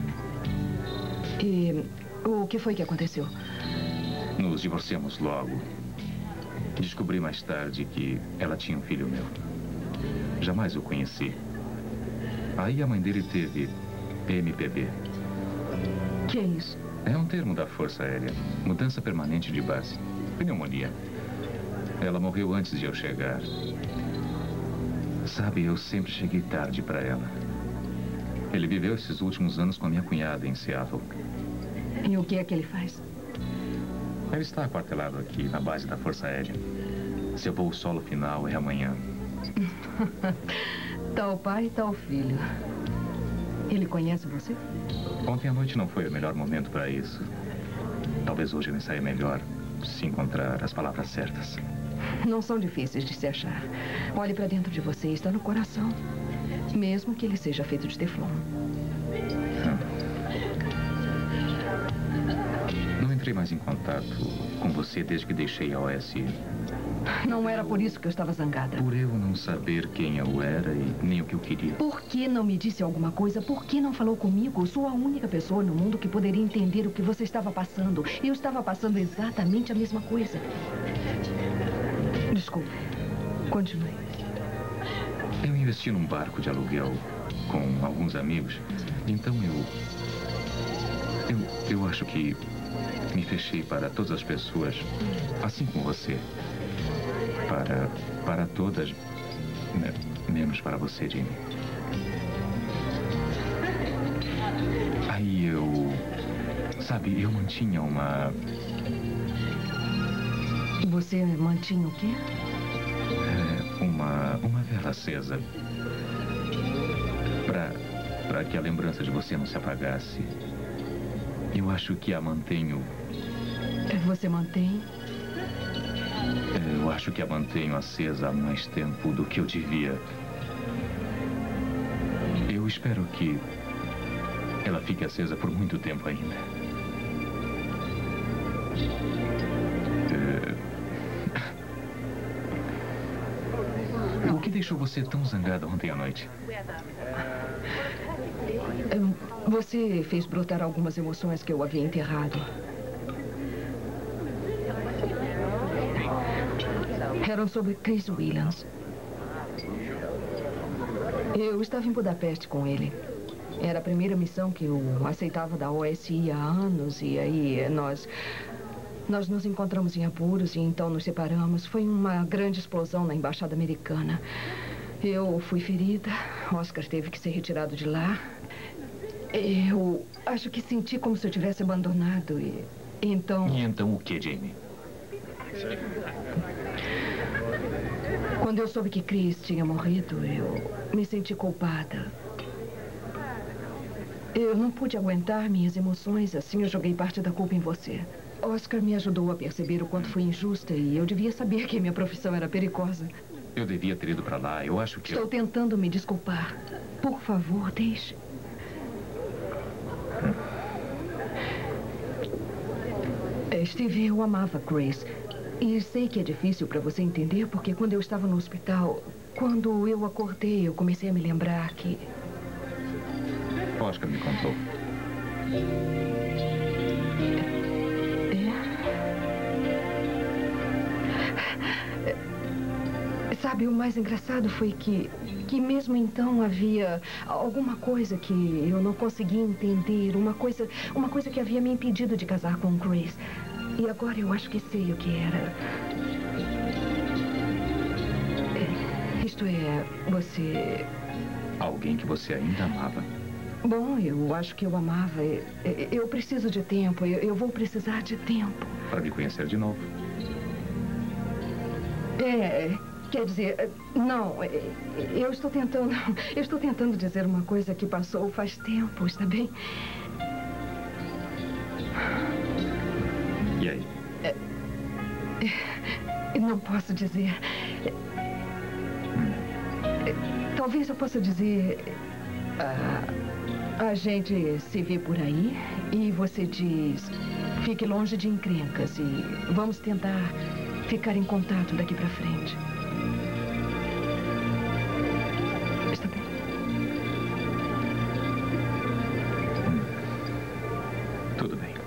E o que foi que aconteceu? Nos divorciamos logo. Descobri mais tarde que ela tinha um filho meu. Jamais o conheci. Aí a mãe dele teve MPB. Que é isso? É um termo da Força Aérea. Mudança permanente de base. Pneumonia. Ela morreu antes de eu chegar. Sabe, eu sempre cheguei tarde para ela. Ele viveu esses últimos anos com a minha cunhada em Seattle. E o que é que ele faz? Ele está aquartelado aqui, na base da Força Aérea. Seu voo solo final é amanhã. Tal pai, tal filho. Ele conhece você? Ontem à noite não foi o melhor momento para isso. Talvez hoje me saia melhor se encontrar as palavras certas. Não são difíceis de se achar. Olhe para dentro de você, está no coração. Mesmo que ele seja feito de teflon. Não entrei mais em contato com você desde que deixei a OSI. Não era por isso que eu estava zangada. Por eu não saber quem eu era e nem o que eu queria. Por que não me disse alguma coisa? Por que não falou comigo? Sou a única pessoa no mundo que poderia entender o que você estava passando. Eu estava passando exatamente a mesma coisa. Desculpe. Continue. Eu investi num barco de aluguel com alguns amigos. Então eu acho que me fechei para todas as pessoas, assim como você. Para todas, menos para você, Jimmy. Aí sabe, eu mantinha uma... Você mantinha o quê? Uma vela acesa. Para que a lembrança de você não se apagasse. Eu acho que a mantenho... Você mantém? Eu acho que a mantenho acesa há mais tempo do que eu devia. Eu espero que ela fique acesa por muito tempo ainda. O que deixou você tão zangada ontem à noite? Você fez brotar algumas emoções que eu havia enterrado. Eram sobre Chris Williams. Eu estava em Budapeste com ele. Era a primeira missão que eu aceitava da OSI há anos. E aí nós nos encontramos em apuros e então nos separamos. Foi uma grande explosão na embaixada americana. Eu fui ferida. Oscar teve que ser retirado de lá. Eu acho que senti como se eu tivesse abandonado e então... E então o que, Jamie? Quando eu soube que Chris tinha morrido, eu me senti culpada. Eu não pude aguentar minhas emoções, assim eu joguei parte da culpa em você. Oscar me ajudou a perceber o quanto foi injusta e eu devia saber que minha profissão era perigosa. Eu devia ter ido para lá, eu acho que... Estou tentando me desculpar. Por favor, deixe. Steve, eu amava Grace. E sei que é difícil para você entender, porque quando eu estava no hospital, quando eu acordei, eu comecei a me lembrar que... Oscar me contou. Sabe, o mais engraçado foi que mesmo então havia alguma coisa que eu não conseguia entender, uma coisa que havia me impedido de casar com Grace. E agora eu acho que sei o que era. Isto é, você... Alguém que você ainda amava. Bom, eu acho que eu amava. Eu preciso de tempo. Eu vou precisar de tempo. Para me conhecer de novo. Quer dizer, não. Eu estou tentando dizer uma coisa que passou faz tempo, está bem? E aí? Não posso dizer. Talvez eu possa dizer... a gente se vê por aí e você diz... Fique longe de encrencas e vamos tentar ficar em contato daqui pra frente. Está bem? Tudo bem.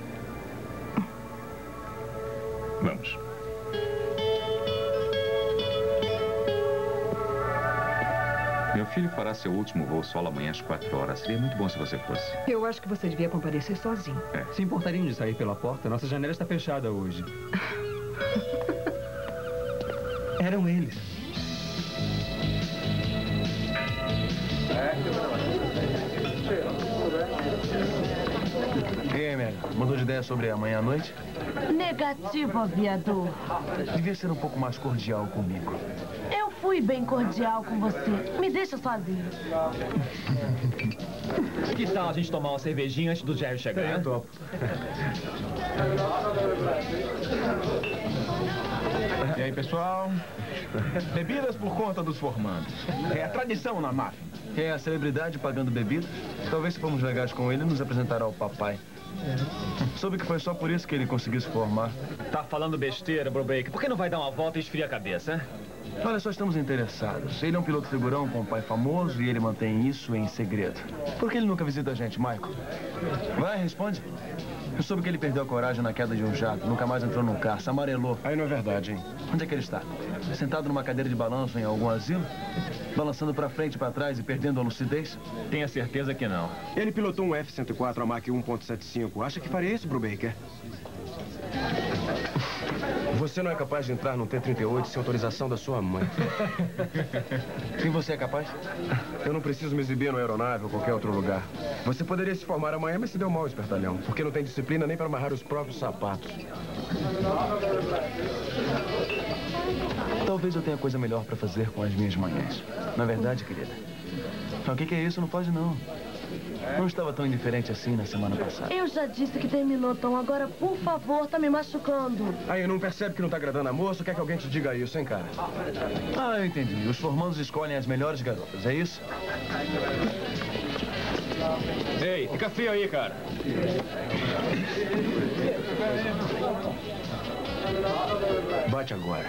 Vamos. Meu filho fará seu último voo solo amanhã às 4 horas. Seria muito bom se você fosse. Eu acho que você devia comparecer sozinho. Se importariam de sair pela porta? Nossa janela está fechada hoje. Eram eles. E aí, Mary? Mudou de ideia sobre amanhã à noite? Negativo, aviador. Devia ser um pouco mais cordial comigo. Eu fui bem cordial com você. Me deixa sozinho. Que tal a gente tomar uma cervejinha antes do Jerry chegar? Eu topo. E aí, pessoal? Bebidas por conta dos formandos. É a tradição na máfia. Quem é a celebridade pagando bebidas? Talvez se formos legais com ele, nos apresentará ao papai. Soube que foi só por isso que ele conseguiu se formar. Tá falando besteira, Brubaker. Por que não vai dar uma volta e esfriar a cabeça, hein? Olha, só estamos interessados. Ele é um piloto figurão com um pai famoso e ele mantém isso em segredo. Por que ele nunca visita a gente, Michael? Vai, responde. Eu soube que ele perdeu a coragem na queda de um jato. Nunca mais entrou num carro. Se amarelou. Aí não é verdade, hein? Onde é que ele está? Sentado numa cadeira de balanço em algum asilo? Balançando pra frente e pra trás e perdendo a lucidez? Tenha certeza que não. Ele pilotou um F-104 a Mach 1.75. Acha que faria isso, Brubaker? Você não é capaz de entrar num T-38 sem autorização da sua mãe. E você é capaz? Eu não preciso me exibir no aeronave ou qualquer outro lugar. Você poderia se formar amanhã, mas se deu mal, espertalhão. Porque não tem disciplina nem para amarrar os próprios sapatos. Talvez eu tenha coisa melhor para fazer com as minhas manhãs. Na verdade, querida. O que é isso? Não pode, não. Não estava tão indiferente assim na semana passada. Eu já disse que terminou, Tom. Agora, por favor, tá me machucando. Aí, não percebe que não tá agradando a moça? Quer que alguém te diga isso, hein, cara? Ah, eu entendi. Os formandos escolhem as melhores garotas, é isso? Ei, fica feio aí, cara. Bate agora.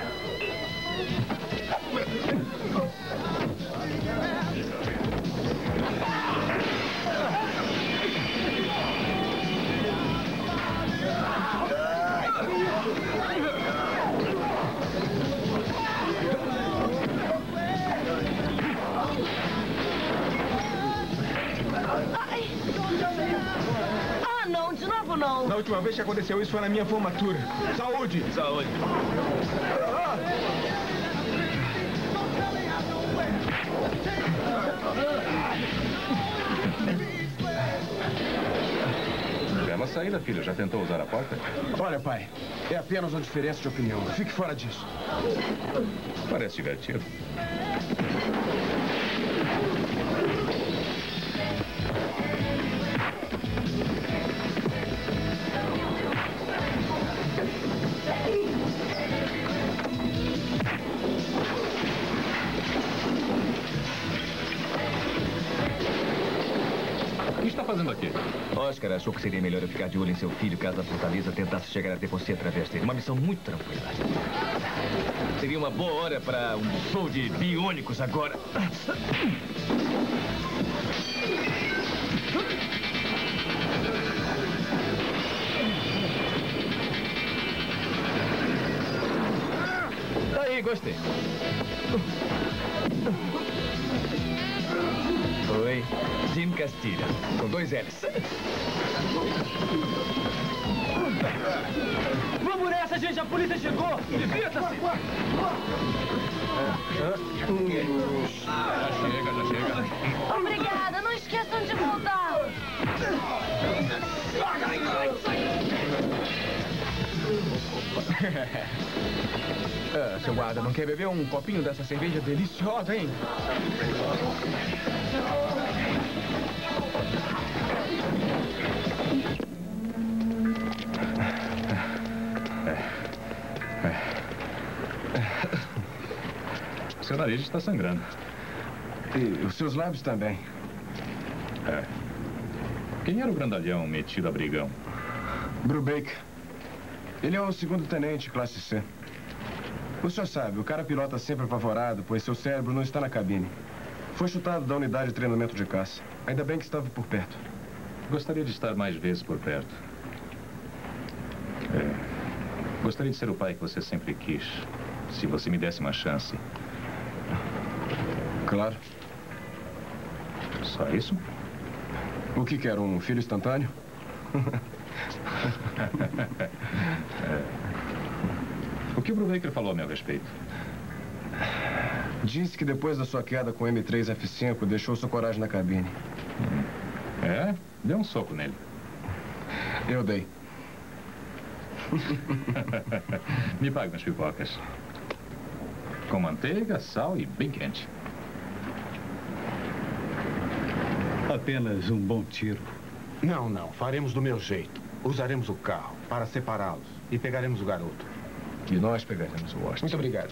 Ah, não, de novo não. Na última vez que aconteceu isso foi na minha formatura. Saúde! Saúde. Bela saída, filho. Já tentou usar a porta? Olha, pai, é apenas uma diferença de opinião. Fique fora disso. Parece divertido. O que está fazendo aqui? Oscar achou que seria melhor eu ficar de olho em seu filho caso a Fortaleza tentasse chegar até você através dele. Uma missão muito tranquila. Seria uma boa hora para um show de biônicos agora. Aí, gostei. Oi, Jim Castilho, com 2 L's. Divirta-se, gente! A polícia chegou! Divirta-se! Já chega. Obrigada, não esqueçam de voltar. Seu guarda, não quer beber um copinho dessa cerveja deliciosa, hein? Seu nariz está sangrando. E os seus lábios também. Quem era o grandalhão metido a brigão? Brubaker. Ele é o segundo tenente, classe C. O senhor sabe, o cara pilota sempre apavorado, pois seu cérebro não está na cabine. Foi chutado da unidade de treinamento de caça. Ainda bem que estava por perto. Gostaria de estar mais vezes por perto. Gostaria de ser o pai que você sempre quis. Se você me desse uma chance. Claro. Só isso? O que quer? Um filho instantâneo? O que o Brubaker falou a meu respeito? Disse que depois da sua queda com o M3F5, deixou sua coragem na cabine. Deu um soco nele. Eu dei. Me pague umas pipocas. Com manteiga, sal e bem quente. Apenas um bom tiro. Não. Faremos do meu jeito. Usaremos o carro para separá-los e pegaremos o garoto. E nós pegaremos o Washington. Muito obrigado.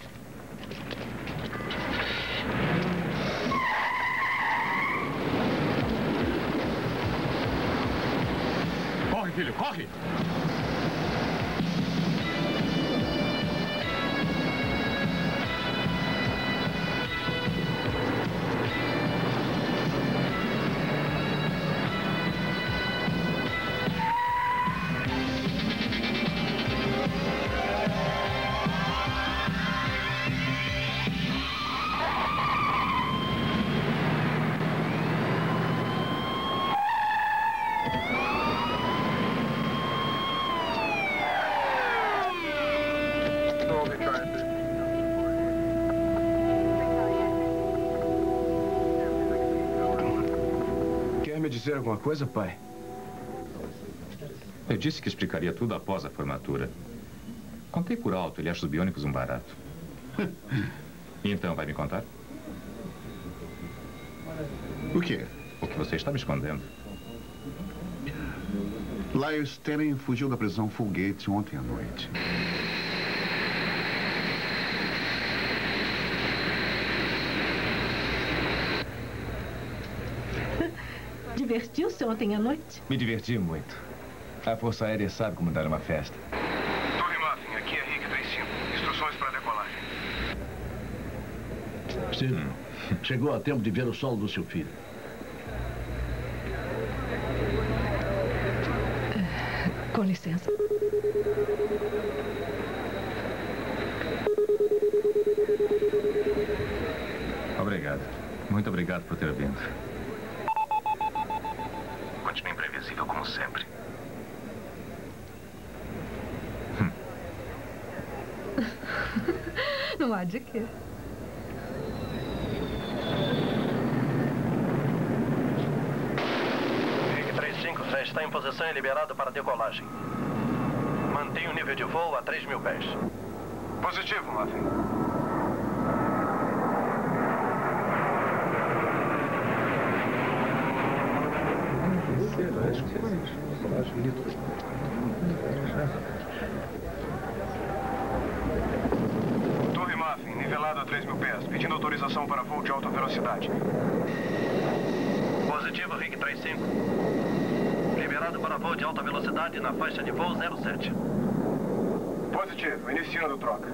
Corre, filho, corre! Dizer alguma coisa, pai? Eu disse que explicaria tudo após a formatura. Contei por alto, ele acha os biônicos um barato. Então, vai me contar? O quê? O que você está me escondendo. Lyle Stanley fugiu da prisão Fulgate ontem à noite. Divertiu-se ontem à noite? Me diverti muito. A Força Aérea sabe como dar uma festa. Torre Muffin, aqui é Rick 35. Instruções para decolagem. Sim. Chegou a tempo de ver o solo do seu filho. Com licença. Obrigado. Muito obrigado por ter vindo. Continua imprevisível como sempre. Não há de quê. Rick 35 já está em posição e liberado para decolagem. Mantenha o nível de voo a 3.000 pés. Positivo, Muffin. Torre Muffin, nivelado a 3.000 pés, pedindo autorização para voo de alta velocidade. Positivo, Rick 35. Liberado para voo de alta velocidade na faixa de voo 07. Positivo, iniciando troca.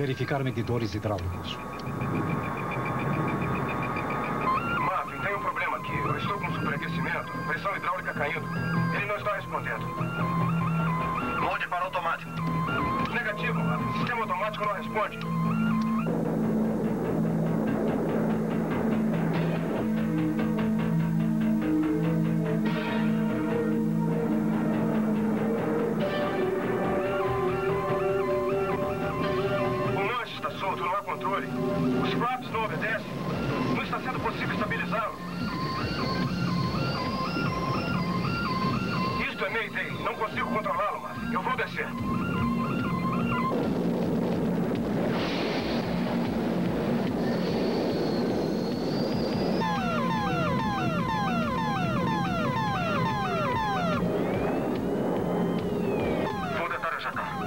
verificar medidores hidráulicos. Martin, tem um problema aqui. Eu estou com superaquecimento, pressão hidráulica caindo. Ele não está respondendo. Mude para automático. Negativo, Martin. Sistema automático não responde. Os flaps não obedecem. Não está sendo possível estabilizá-lo. Isto é Mayday. Não consigo controlá-lo, mas eu vou descer. Fundatório já está.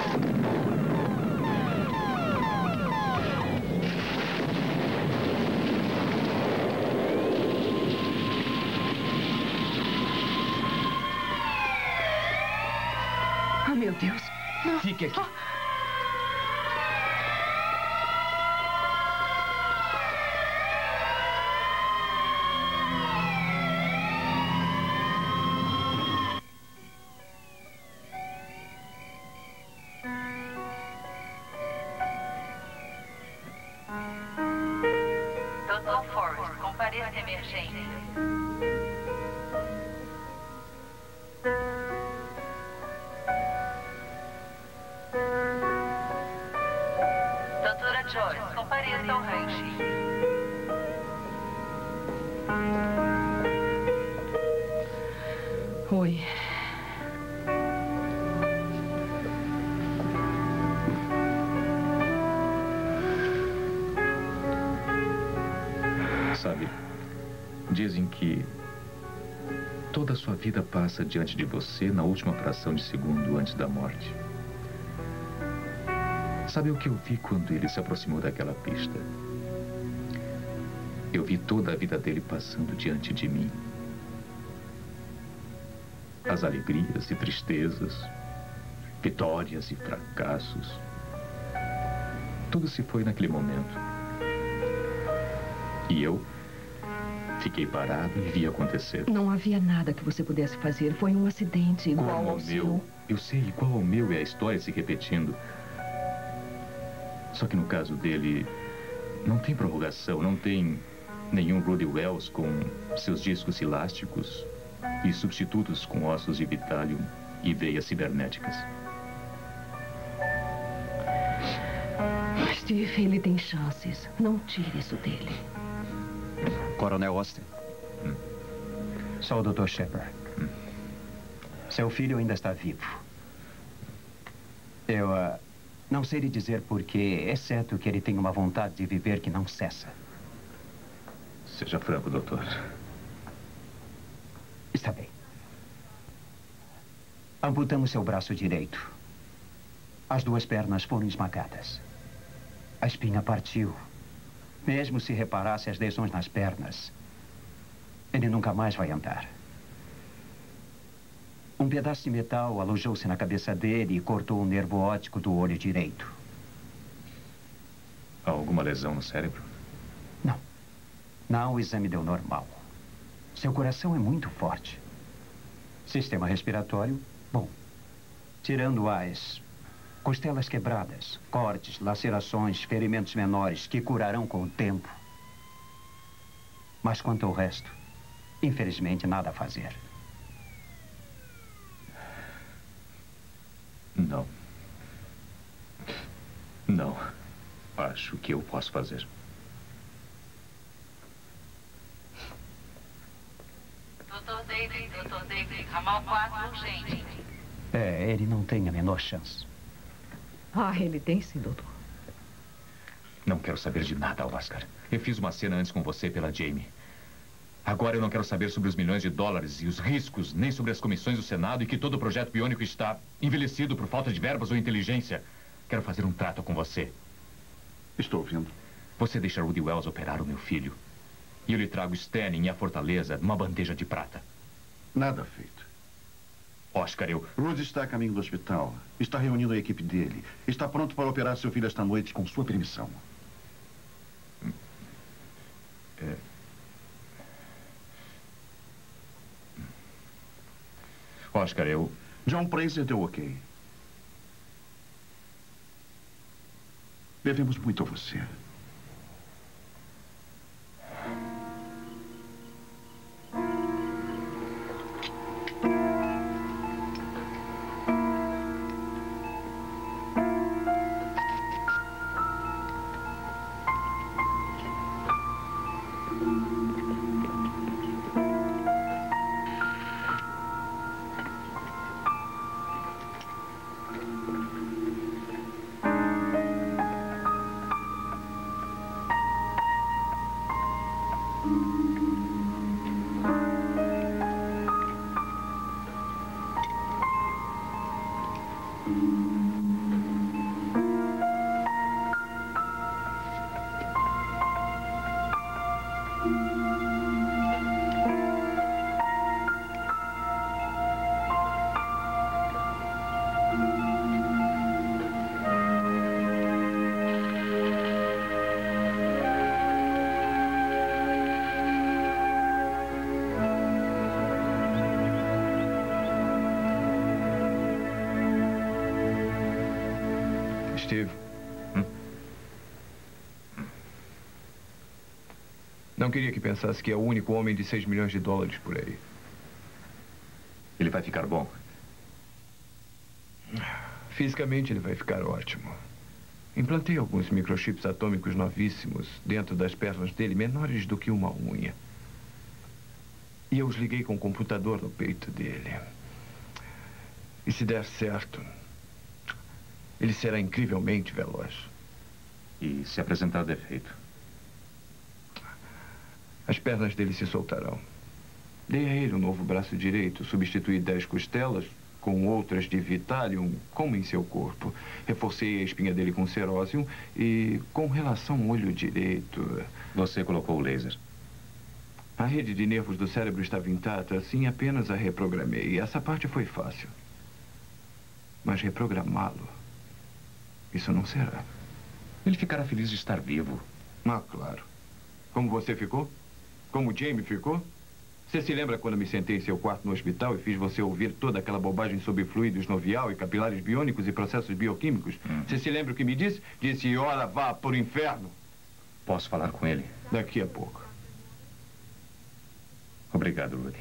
Meu Deus. Não. Fique aqui. Dr. Forrest, compareça à emergência. Doutora Joyce, compareça ao raio-x. Oi. Sabe, dizem que toda a sua vida passa diante de você na última fração de segundo antes da morte. Sabe o que eu vi quando ele se aproximou daquela pista? Eu vi toda a vida dele passando diante de mim. As alegrias e tristezas, vitórias e fracassos. Tudo se foi naquele momento. E eu fiquei parado e vi acontecer. Não havia nada que você pudesse fazer. Foi um acidente igual ao seu. Eu sei, igual ao meu, é a história se repetindo. Só que no caso dele, não tem prorrogação, não tem nenhum Rudy Wells com seus discos elásticos e substitutos com ossos de vitalium e veias cibernéticas. Steve, ele tem chances. Não tire isso dele. Coronel Austin. Sou o Dr. Shepard. Seu filho ainda está vivo. Eu não sei lhe dizer porquê, exceto que ele tem uma vontade de viver que não cessa. Seja franco, doutor. Está bem. Amputamos seu braço direito. As duas pernas foram esmagadas. A espinha partiu. Mesmo se reparasse as lesões nas pernas, ele nunca mais vai andar. Um pedaço de metal alojou-se na cabeça dele e cortou o nervo óptico do olho direito. Há alguma lesão no cérebro? Não. Não, o exame deu normal. Seu coração é muito forte. Sistema respiratório, bom. Tirando as costelas quebradas, cortes, lacerações, ferimentos menores que curarão com o tempo. Mas quanto ao resto, infelizmente nada a fazer. Não. Não. Acho que eu posso fazer. Dr. David, ramal 4 urgente. Ele não tem a menor chance. Ah, ele tem sim, doutor. Não quero saber de nada, Oscar. Eu fiz uma cena antes com você pela Jamie. Agora eu não quero saber sobre os milhões de dólares e os riscos, nem sobre as comissões do Senado e que todo o projeto biônico está envelhecido por falta de verbas ou inteligência. Quero fazer um trato com você. Estou ouvindo. Você deixa Rudy Wells operar o meu filho. E eu lhe trago Stanning e a Fortaleza numa bandeja de prata. Nada feito. Oscar, Rudy está a caminho do hospital. Está reunindo a equipe dele. Está pronto para operar seu filho esta noite com sua permissão. Oscar, John Fraser deu ok. Devemos muito a você. Steve. Não queria que pensasse que é o único homem de 6 milhões de dólares por aí. Ele vai ficar bom? Fisicamente ele vai ficar ótimo. Implantei alguns microchips atômicos novíssimos dentro das pernas dele, menores do que uma unha. E eu os liguei com o computador no peito dele. E se der certo, ele será incrivelmente veloz. E se apresentar defeito? As pernas dele se soltarão. Dei a ele um novo braço direito, substituí 10 costelas com outras de Vitalium, como em seu corpo. Reforcei a espinha dele com Cerósium e, com relação ao olho direito... Você colocou o laser? A rede de nervos do cérebro estava intacta, assim apenas a reprogramei. E essa parte foi fácil. Mas reprogramá-lo, isso não será. Ele ficará feliz de estar vivo. Ah, claro. Como você ficou? Como o Jamie ficou? Você se lembra quando me sentei em seu quarto no hospital e fiz você ouvir toda aquela bobagem sobre fluidos novial e capilares biônicos e processos bioquímicos? Você se lembra o que me disse? Disse, ora, vá para o inferno. Posso falar com ele? Daqui a pouco. Obrigado, Rudy.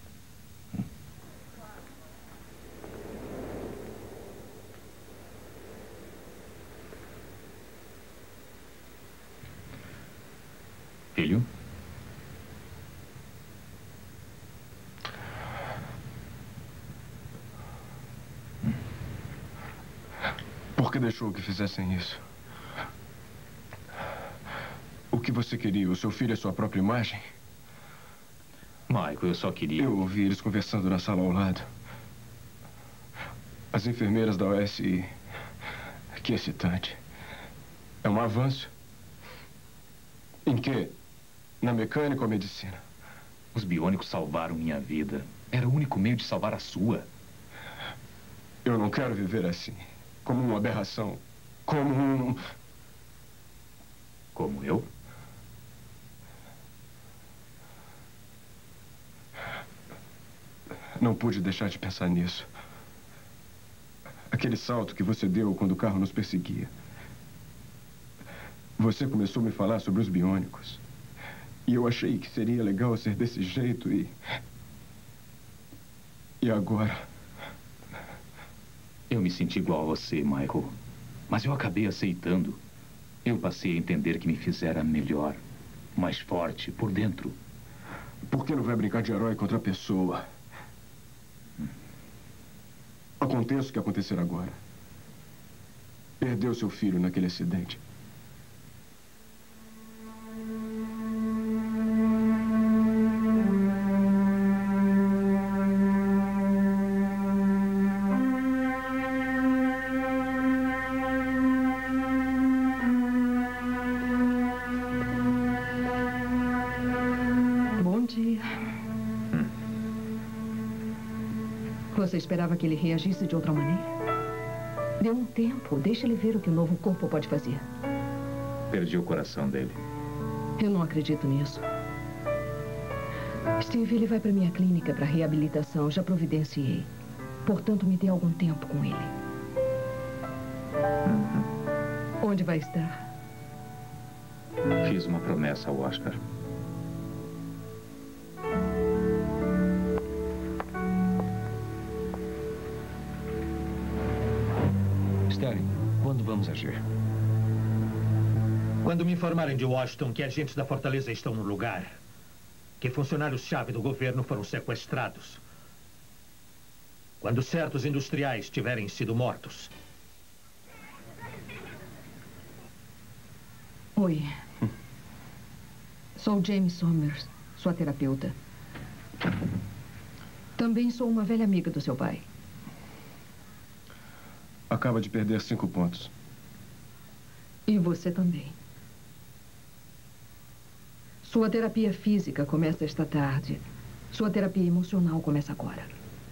Filho? Por que deixou que fizessem isso? O que você queria? O seu filho é sua própria imagem? Michael, eu só queria... Eu ouvi eles conversando na sala ao lado. As enfermeiras da OSI. Que excitante. É um avanço. Em quê? Na mecânica ou medicina? Os biônicos salvaram minha vida. Era o único meio de salvar a sua. Eu não quero viver assim. Como uma aberração. Como eu? Não pude deixar de pensar nisso. Aquele salto que você deu quando o carro nos perseguia. Você começou a me falar sobre os biônicos. E eu achei que seria legal ser desse jeito e agora? Eu me senti igual a você, Michael. Mas eu acabei aceitando. Eu passei a entender que me fizera melhor, mais forte, por dentro. Por que não vai brincar de herói contra a pessoa? Aconteça o que acontecer agora. Perdeu seu filho naquele acidente. Você esperava que ele reagisse de outra maneira? Dê um tempo. Deixa ele ver o que o novo corpo pode fazer. Perdi o coração dele. Eu não acredito nisso. Steve, ele vai para minha clínica para reabilitação. Já providenciei. Portanto, me dê algum tempo com ele. Onde vai estar? Fiz uma promessa ao Oscar. Sterling, quando vamos agir? Quando me informarem de Washington que agentes da Fortaleza estão no lugar, que funcionários-chave do governo foram sequestrados, quando certos industriais tiverem sido mortos. Oi. Sou James Somers, sua terapeuta. Também sou uma velha amiga do seu pai. Acaba de perder 5 pontos. E você também. Sua terapia física começa esta tarde. Sua terapia emocional começa agora.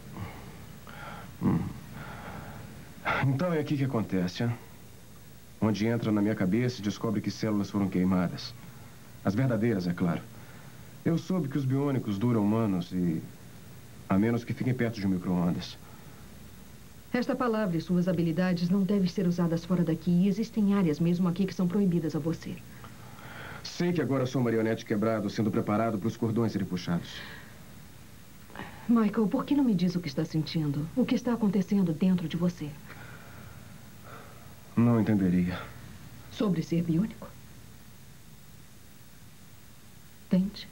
Então é aqui que acontece, hein? Onde entra na minha cabeça e descobre que células foram queimadas. As verdadeiras, é claro. Eu soube que os biônicos duram anos e... a menos que fiquem perto de um micro-ondas. Esta palavra e suas habilidades não devem ser usadas fora daqui. E existem áreas mesmo aqui que são proibidas a você. Sei que agora sou um marionete quebrado, sendo preparado para os cordões serem puxados. Michael, por que não me diz o que está sentindo? O que está acontecendo dentro de você? Não entenderia. Sobre ser biônico? Tente.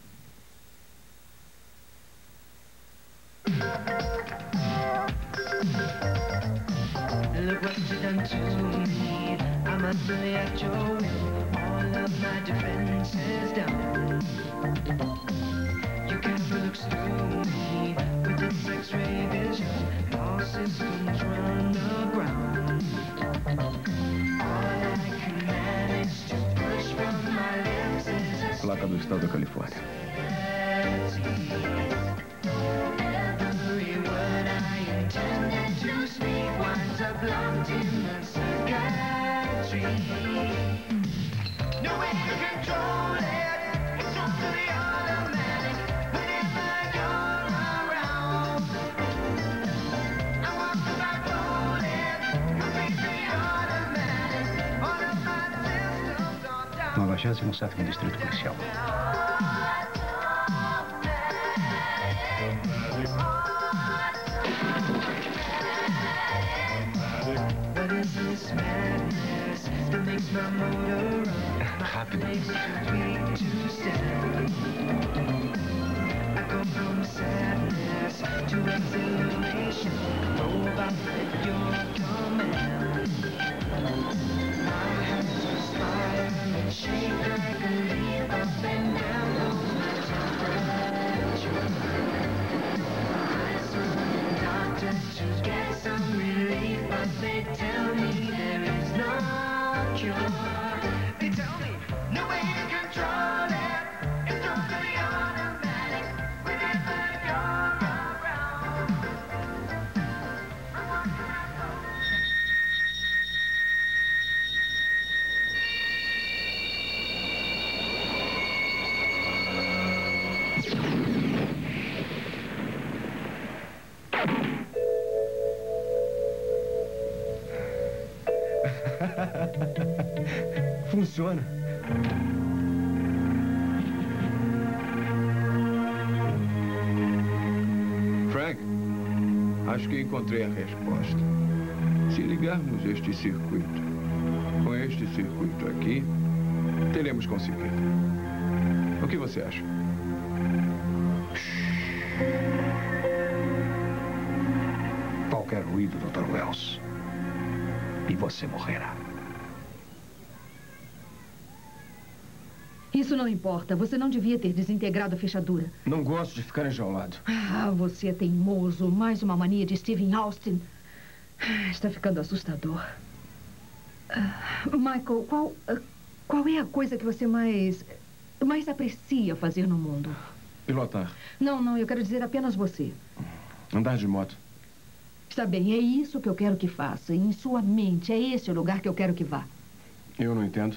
Look what you done to me. I'm a bully at your will. All of my defenses down. Your camera looks through me with its X-ray vision. All systems run aground. All I can manage to push from my lips is a Placa do estado da Califórnia. every word I intended to speak winds up locked in the psychiatry. No way to control it. It's totally automatic. Whenever you're around, I walk about rolling. Completely automatic. All of my systems are down. 97º Distrito Policial. What is this madness that makes my motor run? Rápido. Legs too weak to stand. I go from sadness to exhilaration. Robot at your command. My hands perspire and shake like a leaf up and down. Goes my temperature. I summon doctors to get some relief, but they tell me there is no cure. They tell me no way to control it. It's totally automatic whenever you're around. Funciona. Frank, acho que encontrei a resposta. Se ligarmos este circuito com este circuito aqui, teremos conseguido. O que você acha? Qualquer ruído, Dr. Wells. E você morrerá. Isso não importa. Você não devia ter desintegrado a fechadura. Não gosto de ficar enjaulado. Ah, você é teimoso. Mais uma mania de Steven Austin. Está ficando assustador. Michael, qual é a coisa que você mais aprecia fazer no mundo? Pilotar. Não, eu quero dizer apenas você. Andar de moto. Está bem, é isso que eu quero que faça. Em sua mente, é esse o lugar que eu quero que vá. Eu não entendo.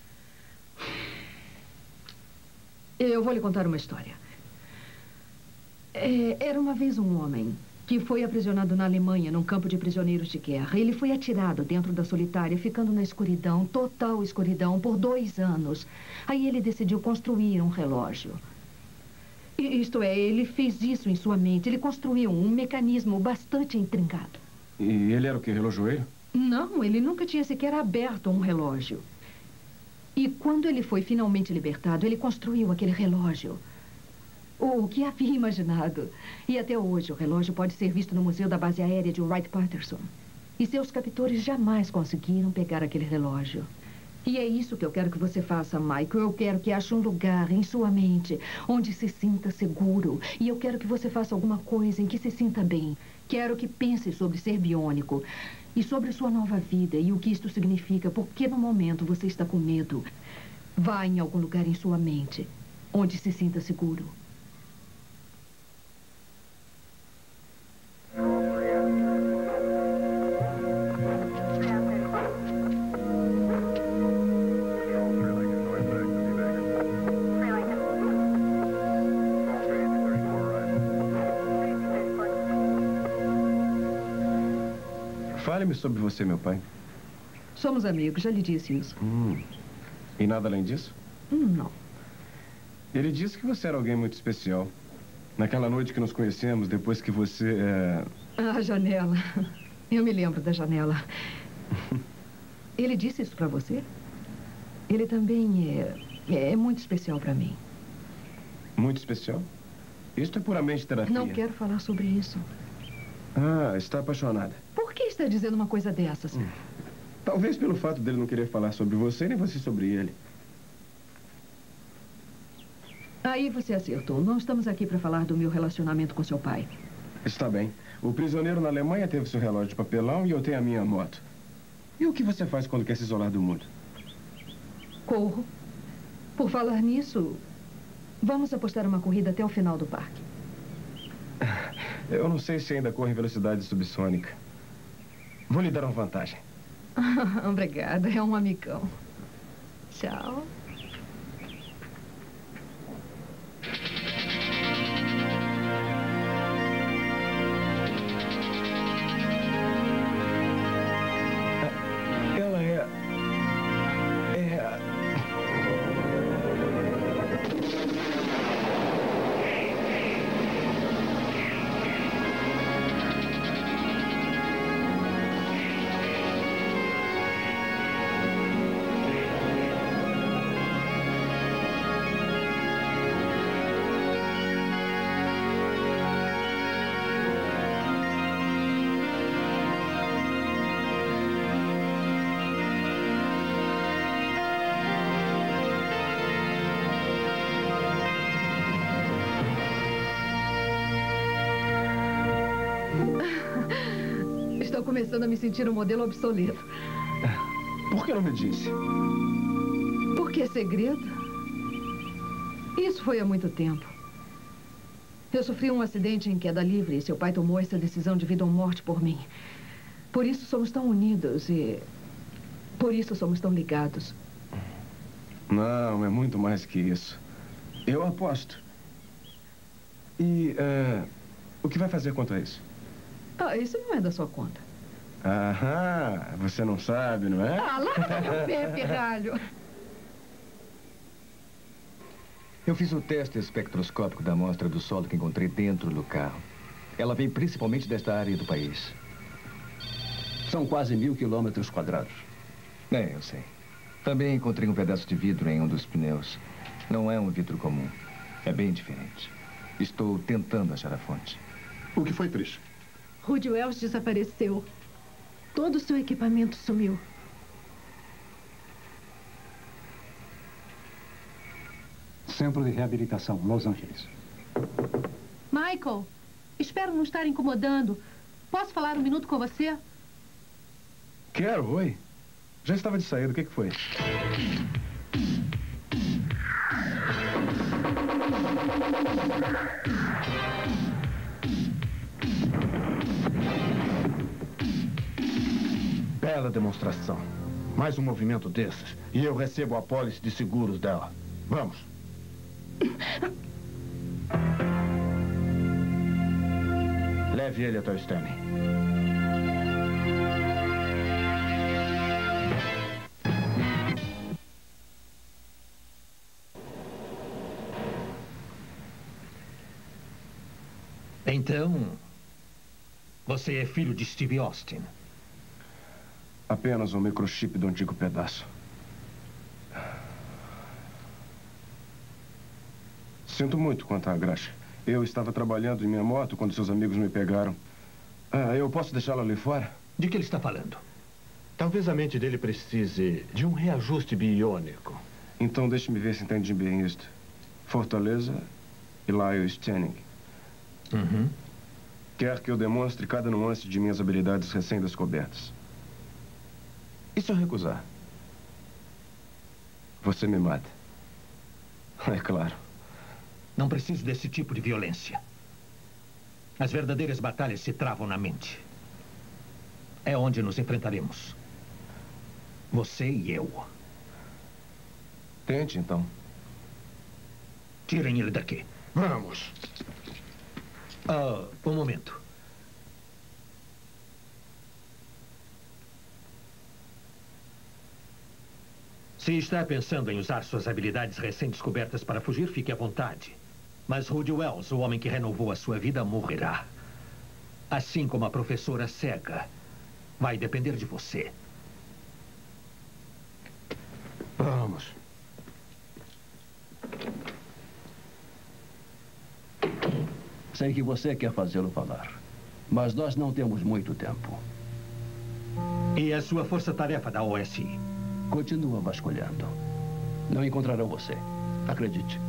Eu vou lhe contar uma história. Era uma vez um homem que foi aprisionado na Alemanha, num campo de prisioneiros de guerra. Ele foi atirado dentro da solitária, ficando na escuridão, total escuridão, por 2 anos. Aí ele decidiu construir um relógio. Isto é, ele fez isso em sua mente. Ele construiu um mecanismo bastante intrincado. E ele era o quê? Relojoeiro? Não, ele nunca tinha sequer aberto um relógio. E quando ele foi finalmente libertado, ele construiu aquele relógio. O que havia imaginado? E até hoje o relógio pode ser visto no Museu da Base Aérea de Wright-Patterson. E seus captores jamais conseguiram pegar aquele relógio. E é isso que eu quero que você faça, Michael. Eu quero que ache um lugar em sua mente onde se sinta seguro. E eu quero que você faça alguma coisa em que se sinta bem. Quero que pense sobre ser biônico e sobre sua nova vida e o que isto significa. Porque no momento você está com medo. Vá em algum lugar em sua mente onde se sinta seguro. Fale-me sobre você, meu pai. Somos amigos, já lhe disse isso. E nada além disso? Não. Ele disse que você era alguém muito especial. Naquela noite que nos conhecemos, depois que você... A janela. Eu me lembro da janela. Ele disse isso pra você? Ele também é muito especial pra mim. Muito especial? Isto é puramente terapia. Não quero falar sobre isso. Ah, está apaixonada. Por que está dizendo uma coisa dessas? Talvez pelo fato dele não querer falar sobre você, nem você sobre ele. Aí você acertou. Não estamos aqui para falar do meu relacionamento com seu pai. Está bem. O prisioneiro na Alemanha teve seu relógio de papelão e eu tenho a minha moto. E o que você faz quando quer se isolar do mundo? Corro. Por falar nisso, vamos apostar uma corrida até o final do parque. Eu não sei se ainda corre em velocidade subsônica. Vou lhe dar uma vantagem. Obrigada, é um amigão. Tchau. Ela é... Estou começando a me sentir um modelo obsoleto. Por que não me disse? Porque é segredo? Isso foi há muito tempo. Eu sofri um acidente em queda livre e seu pai tomou essa decisão de vida ou morte por mim. Por isso somos tão unidos e... por isso somos tão ligados. Não, é muito mais que isso. Eu aposto. E, o que vai fazer quanto a isso? Ah, isso não é da sua conta. Aham, você não sabe, não é? Ah, larga meu pé, pirralho. Eu fiz o teste espectroscópico da amostra do solo que encontrei dentro do carro. Ela vem principalmente desta área do país. São quase 1000 quilômetros quadrados. Eu sei. Também encontrei um pedaço de vidro em um dos pneus. Não é um vidro comum. É bem diferente. Estou tentando achar a fonte. O que foi, Trish? Rudy Wells desapareceu. Todo o seu equipamento sumiu. Centro de Reabilitação, Los Angeles. Michael, espero não estar incomodando. Posso falar um minuto com você? Quero, oi. Já estava de saída, o que foi? outra demonstração. Mais um movimento desses. E eu recebo a apólice de seguros dela. Vamos. Leve ele até o Stanley. Então, você é filho de Steve Austin? Apenas um microchip do antigo pedaço. Sinto muito quanto a Graxa. Eu estava trabalhando em minha moto quando seus amigos me pegaram. Eu posso deixá-la ali fora? De que ele está falando? Talvez a mente dele precise de um reajuste biônico. Então deixe-me ver se entende bem isto. Fortaleza e Lyle Stanning. Uhum. Quer que eu demonstre cada nuance de minhas habilidades recém-descobertas. E se eu recusar? Você me mata. É claro. Não preciso desse tipo de violência. As verdadeiras batalhas se travam na mente. É onde nos enfrentaremos. Você e eu. Tente, então. Tirem ele daqui. Vamos. Um momento. Se está pensando em usar suas habilidades recém-descobertas para fugir, fique à vontade. Mas Rudy Wells, o homem que renovou a sua vida, morrerá. Assim como a professora cega. Vai depender de você. Vamos. Sei que você quer fazê-lo falar. Mas nós não temos muito tempo. E a sua força-tarefa da OSI? Continua vasculhando. Não encontrarão você. Acredite.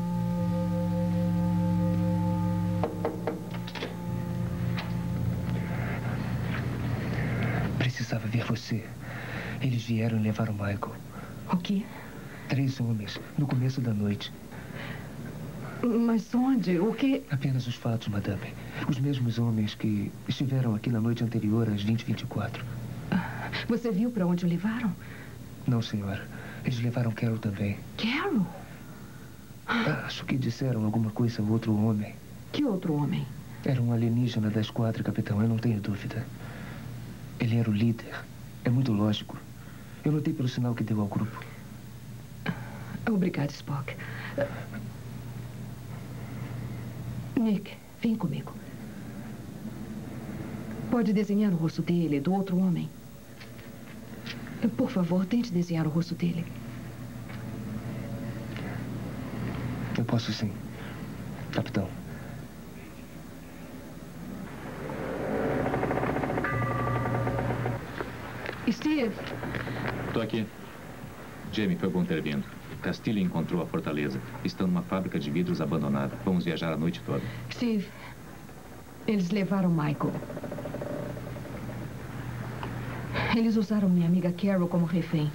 Precisava ver você. Eles vieram e levaram Michael. O quê? 3 homens, no começo da noite. Mas onde? O quê? Apenas os fatos, madame. Os mesmos homens que estiveram aqui na noite anterior, às 20h24. Você viu para onde o levaram? Não, senhora. Eles levaram Carol também. Carol? Acho que disseram alguma coisa ao outro homem. Que outro homem? Era um alienígena da esquadra, capitão. Eu não tenho dúvida. Ele era o líder. É muito lógico. Eu notei pelo sinal que deu ao grupo. Obrigada, Spock. Nick, vem comigo. Pode desenhar o rosto dele, do outro homem? Por favor, tente desenhar o rosto dele. Eu posso sim, capitão. Steve. Estou aqui. Jamie, foi bom ter vindo. Castilho encontrou a fortaleza. Estão numa fábrica de vidros abandonada. Vamos viajar a noite toda. Steve, eles levaram Michael. Eles usaram minha amiga Carol como refém.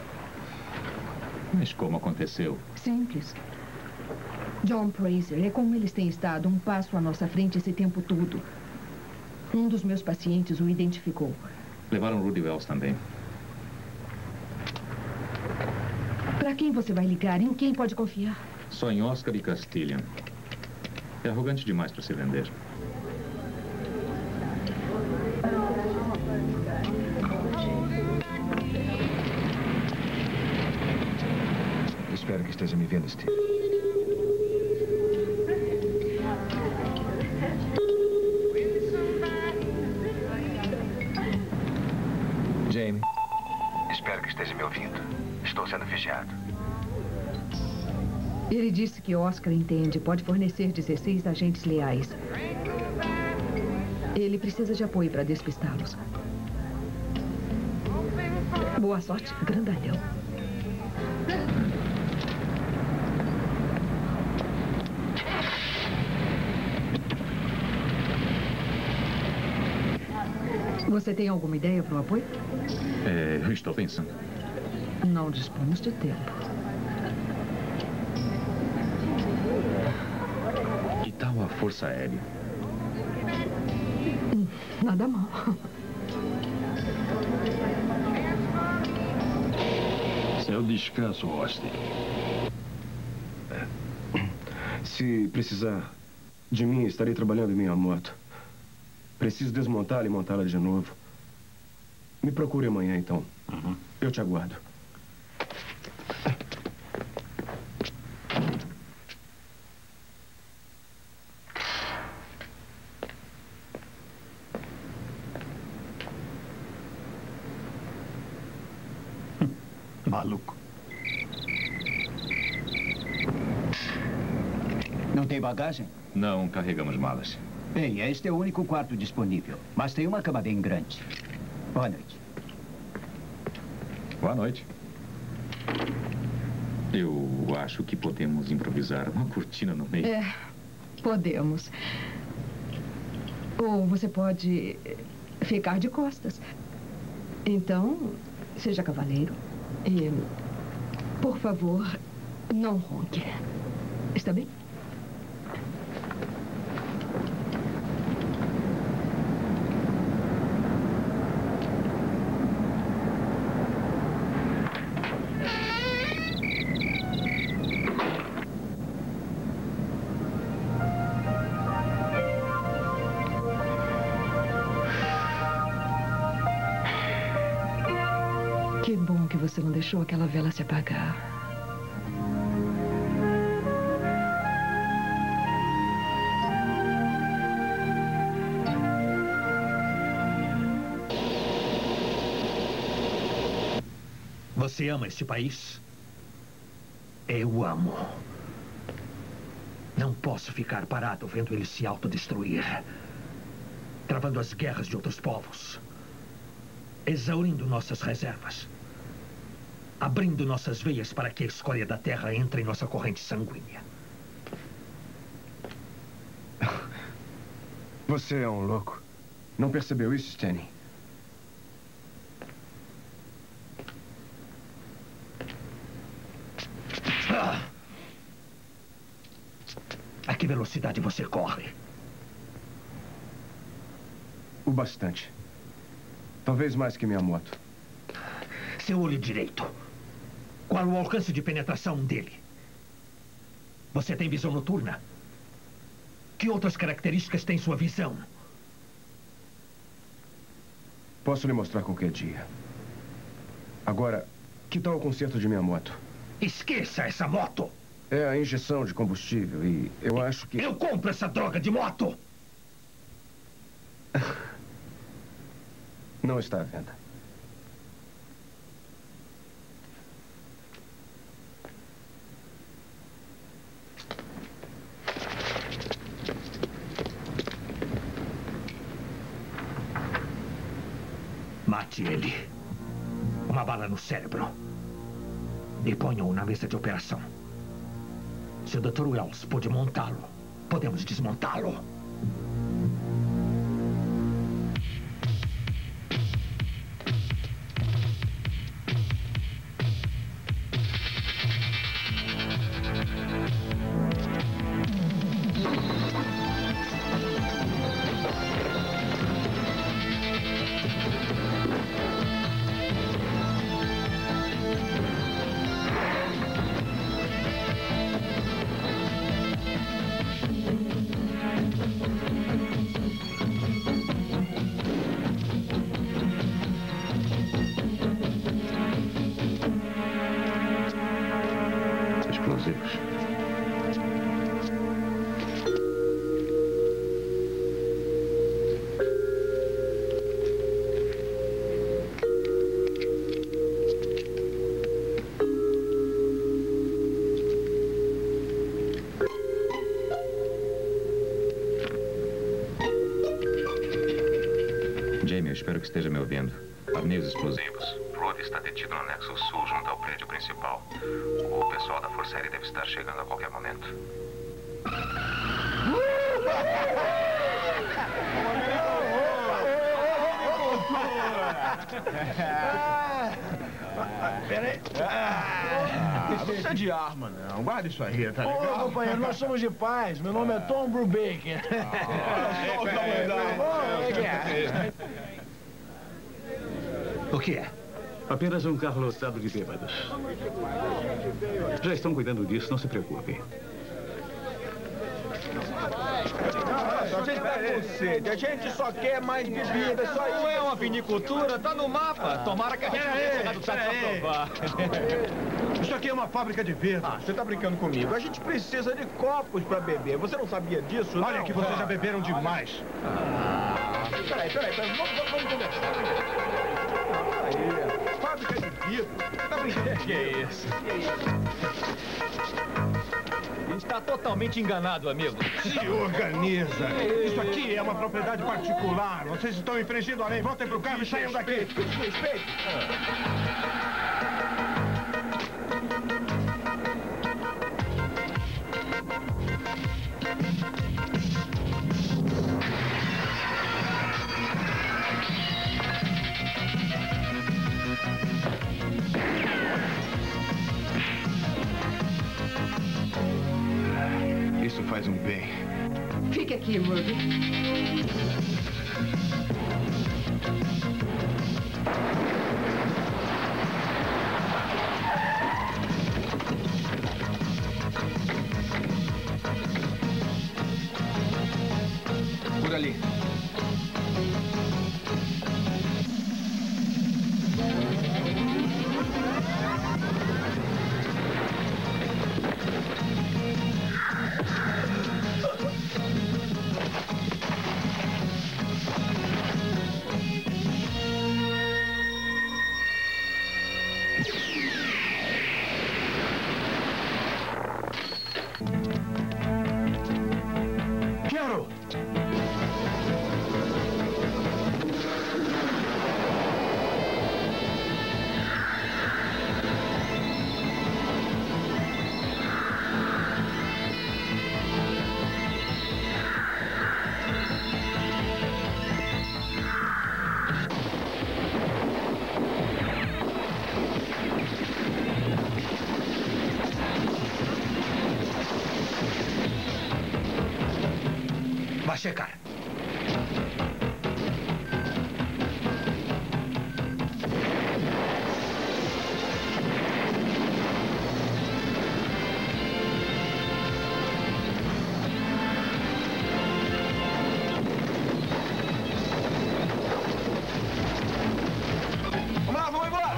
Mas como aconteceu? Simples. John Fraser, é como eles têm estado um passo à nossa frente esse tempo todo. Um dos meus pacientes o identificou. Levaram Rudy Wells também. Para quem você vai ligar? Em quem pode confiar? Só em Oscar e Castillian. É arrogante demais para se vender. Espero que esteja me vendo, Steve. Jamie. Espero que esteja me ouvindo. Estou sendo vigiado. Ele disse que Oscar entende. Pode fornecer 16 agentes leais. Ele precisa de apoio para despistá-los. Boa sorte, grandalhão. Você tem alguma ideia para o apoio? Eu estou pensando. Não dispomos de tempo. Que tal a Força Aérea? Nada mal. Esse é o descanso, Austin. Se precisar de mim, estarei trabalhando em minha moto. Preciso desmontá-la e montá-la de novo. Me procure amanhã, então. Eu te aguardo. Maluco. Não tem bagagem? Não carregamos malas. Bem, este é o único quarto disponível. Mas tem uma cama bem grande. Boa noite. Boa noite. Eu acho que podemos improvisar uma cortina no meio. É, podemos. Ou você pode ficar de costas. Então, seja cavaleiro. E, por favor, não ronque. Está bem? Que bom que você não deixou aquela vela se apagar. Você ama este país? Eu amo. Não posso ficar parado vendo ele se autodestruir. Travando as guerras de outros povos. Exaurindo nossas reservas. Abrindo nossas veias para que a escória da terra entre em nossa corrente sanguínea. Você é um louco. Não percebeu isso, Stanley? A que velocidade você corre? O bastante. Talvez mais que minha moto. Seu olho direito. Qual o alcance de penetração dele? Você tem visão noturna? Que outras características tem sua visão? Posso lhe mostrar qualquer dia. Agora, que tal o conserto de minha moto? Esqueça essa moto! É a injeção de combustível e eu acho que... Eu compro essa droga de moto! Não está à venda. Mate ele. Uma bala no cérebro. E ponham-o na mesa de operação. Se o Dr. Wells pôde montá-lo, podemos desmontá-lo. Explosivos. Jamie, eu espero que esteja me ouvindo. Armei os explosivos. Rudy está detido no anexo sul, junto ao prédio principal. O pessoal da Força Aérea deve estar chegando a qualquer momento. Peraí. Não precisa de arma, não. Guarda isso aí, tá legal? Ô, companheiro, nós somos de paz. Meu nome é Tom Brubaker. O que é? Apenas um carro lotado de bêbados. Já estão cuidando disso, não se preocupe. A gente tá com sede, a gente só quer mais bebida, só isso. Não é uma vinicultura, tá no mapa. Tomara que a gente tenha dado certo pra provar. Isso aqui é uma fábrica de vidro. Ah, você tá brincando comigo. A gente precisa de copos pra beber. Você não sabia disso, não? Olha que vocês já beberam demais. Peraí. Vamos conversar. Aí, fábrica de vidro. Tá brincando? Que é isso? Está totalmente enganado, amigo. Se organiza. Isso aqui é uma propriedade particular. Vocês estão infringindo a lei. Voltem pro carro e saiam daqui. Respeito. Isso faz um bem. Fique aqui, Murphy. Por ali. Quero! Vai checar. Vamos embora!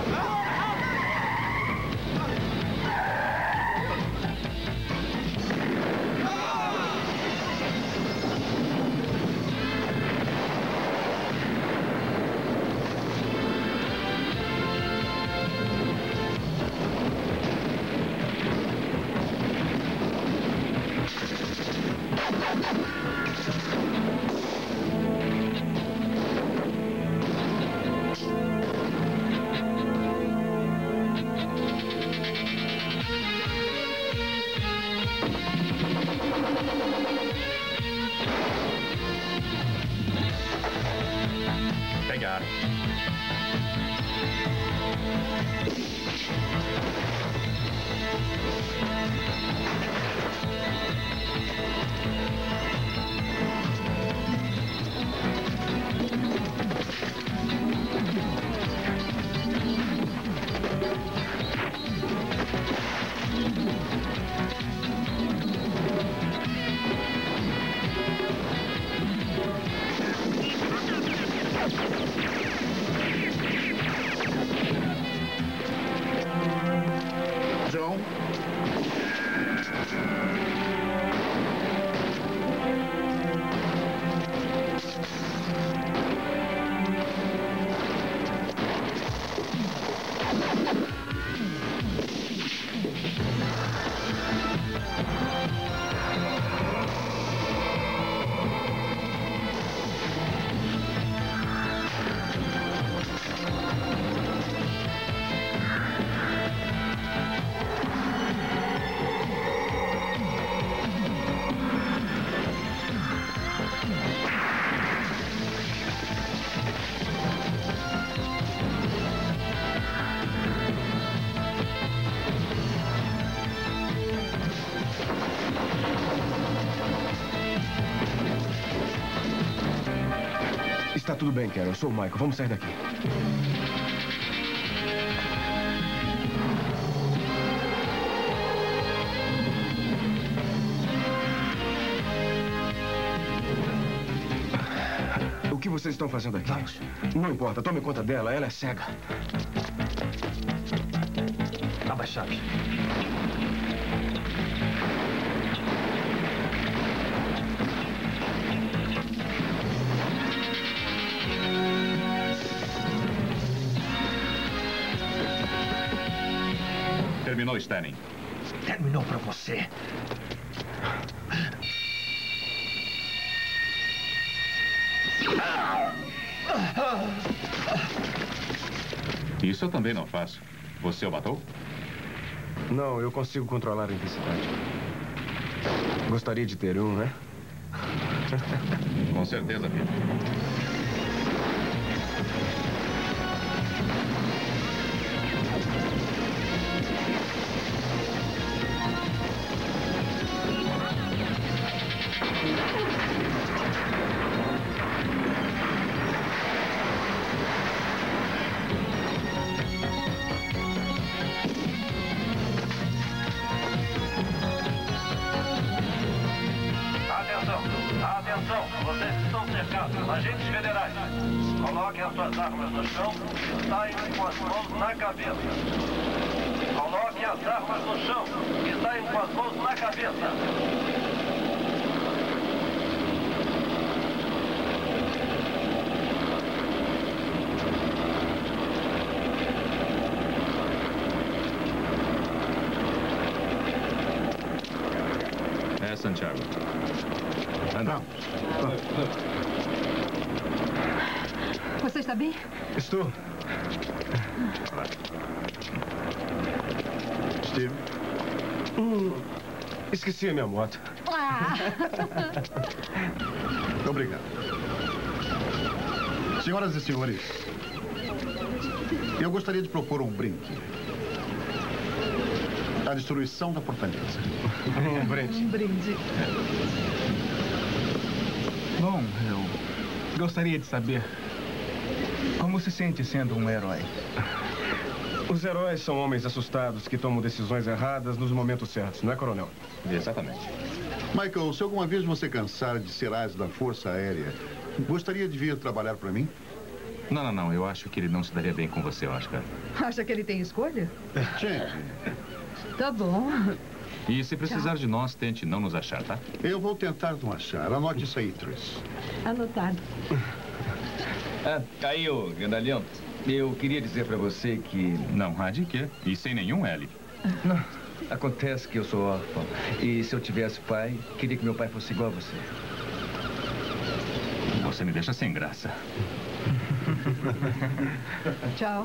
Bora! tudo bem, Carol. Eu sou o Michael. Vamos sair daqui. O que vocês estão fazendo aqui? Vamos. Não importa. Tome conta dela. Ela é cega. Abra a chave. Terminou, Stanley. Terminou pra você. Isso eu também não faço. Você o matou? Não, eu consigo controlar a intensidade. Gostaria de ter um, né? Com certeza, filho. Atenção, vocês estão cercados. Agentes federais, coloquem as suas armas no chão e saiam com as mãos na cabeça. Coloquem as armas no chão e saiam com as mãos na cabeça. É, Santiago. Anda. Você está bem? Estou. Steve? Esqueci a minha moto. Obrigado. Senhoras e senhores, eu gostaria de propor um brinde. A destruição da fortaleza. Um brinde. Um brinde. Bom, eu gostaria de saber como se sente sendo um herói. Os heróis são homens assustados que tomam decisões erradas nos momentos certos, não é, coronel? Exatamente. Michael, se alguma vez você cansar de ser asa da Força Aérea, gostaria de vir trabalhar para mim? Não. Eu acho que ele não se daria bem com você, Oscar. Acha que ele tem escolha? Gente. Tá bom. E se precisar de nós, tente não nos achar, tá? Eu vou tentar não achar. Anote isso aí, Tris. Anotado. Aí, ô grandalhão, eu queria dizer pra você que... Não há de quê. E sem nenhum L. Não. Acontece que eu sou órfão. E se eu tivesse pai, queria que meu pai fosse igual a você. Você me deixa sem graça. Tchau.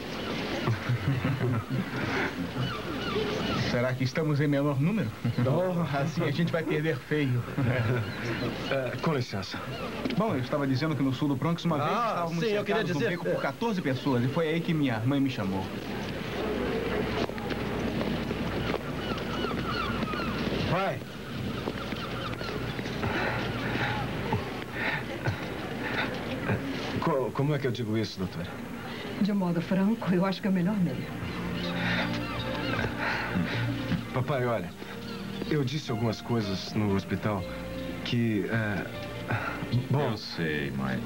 Será que estamos em menor número? Assim a gente vai perder feio. Com licença. Bom, eu estava dizendo que no sul do Bronx uma vez estávamos sim, eu queria cercados dizer... num beco por 14 pessoas. E foi aí que minha mãe me chamou. Vai. Como é que eu digo isso, doutora? De um modo franco, eu acho que é o melhor meio. Papai, olha, eu disse algumas coisas no hospital que... Bom... Eu sei, Michael.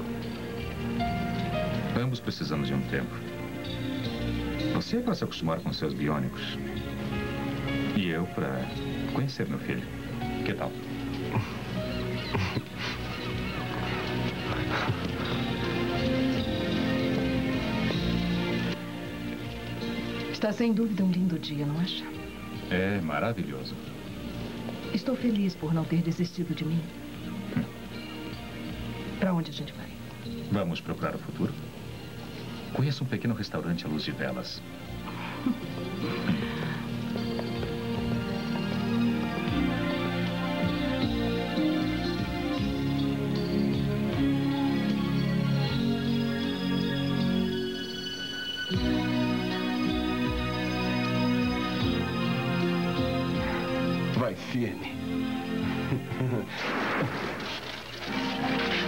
Ambos precisamos de um tempo. Você é para se acostumar com seus biônicos. E eu para conhecer meu filho. Que tal? Está sem dúvida um lindo dia, não acha? É maravilhoso. Estou feliz por não ter desistido de mim. Para onde a gente vai? Vamos procurar o futuro? Conheço um pequeno restaurante à luz de velas. Vai firme.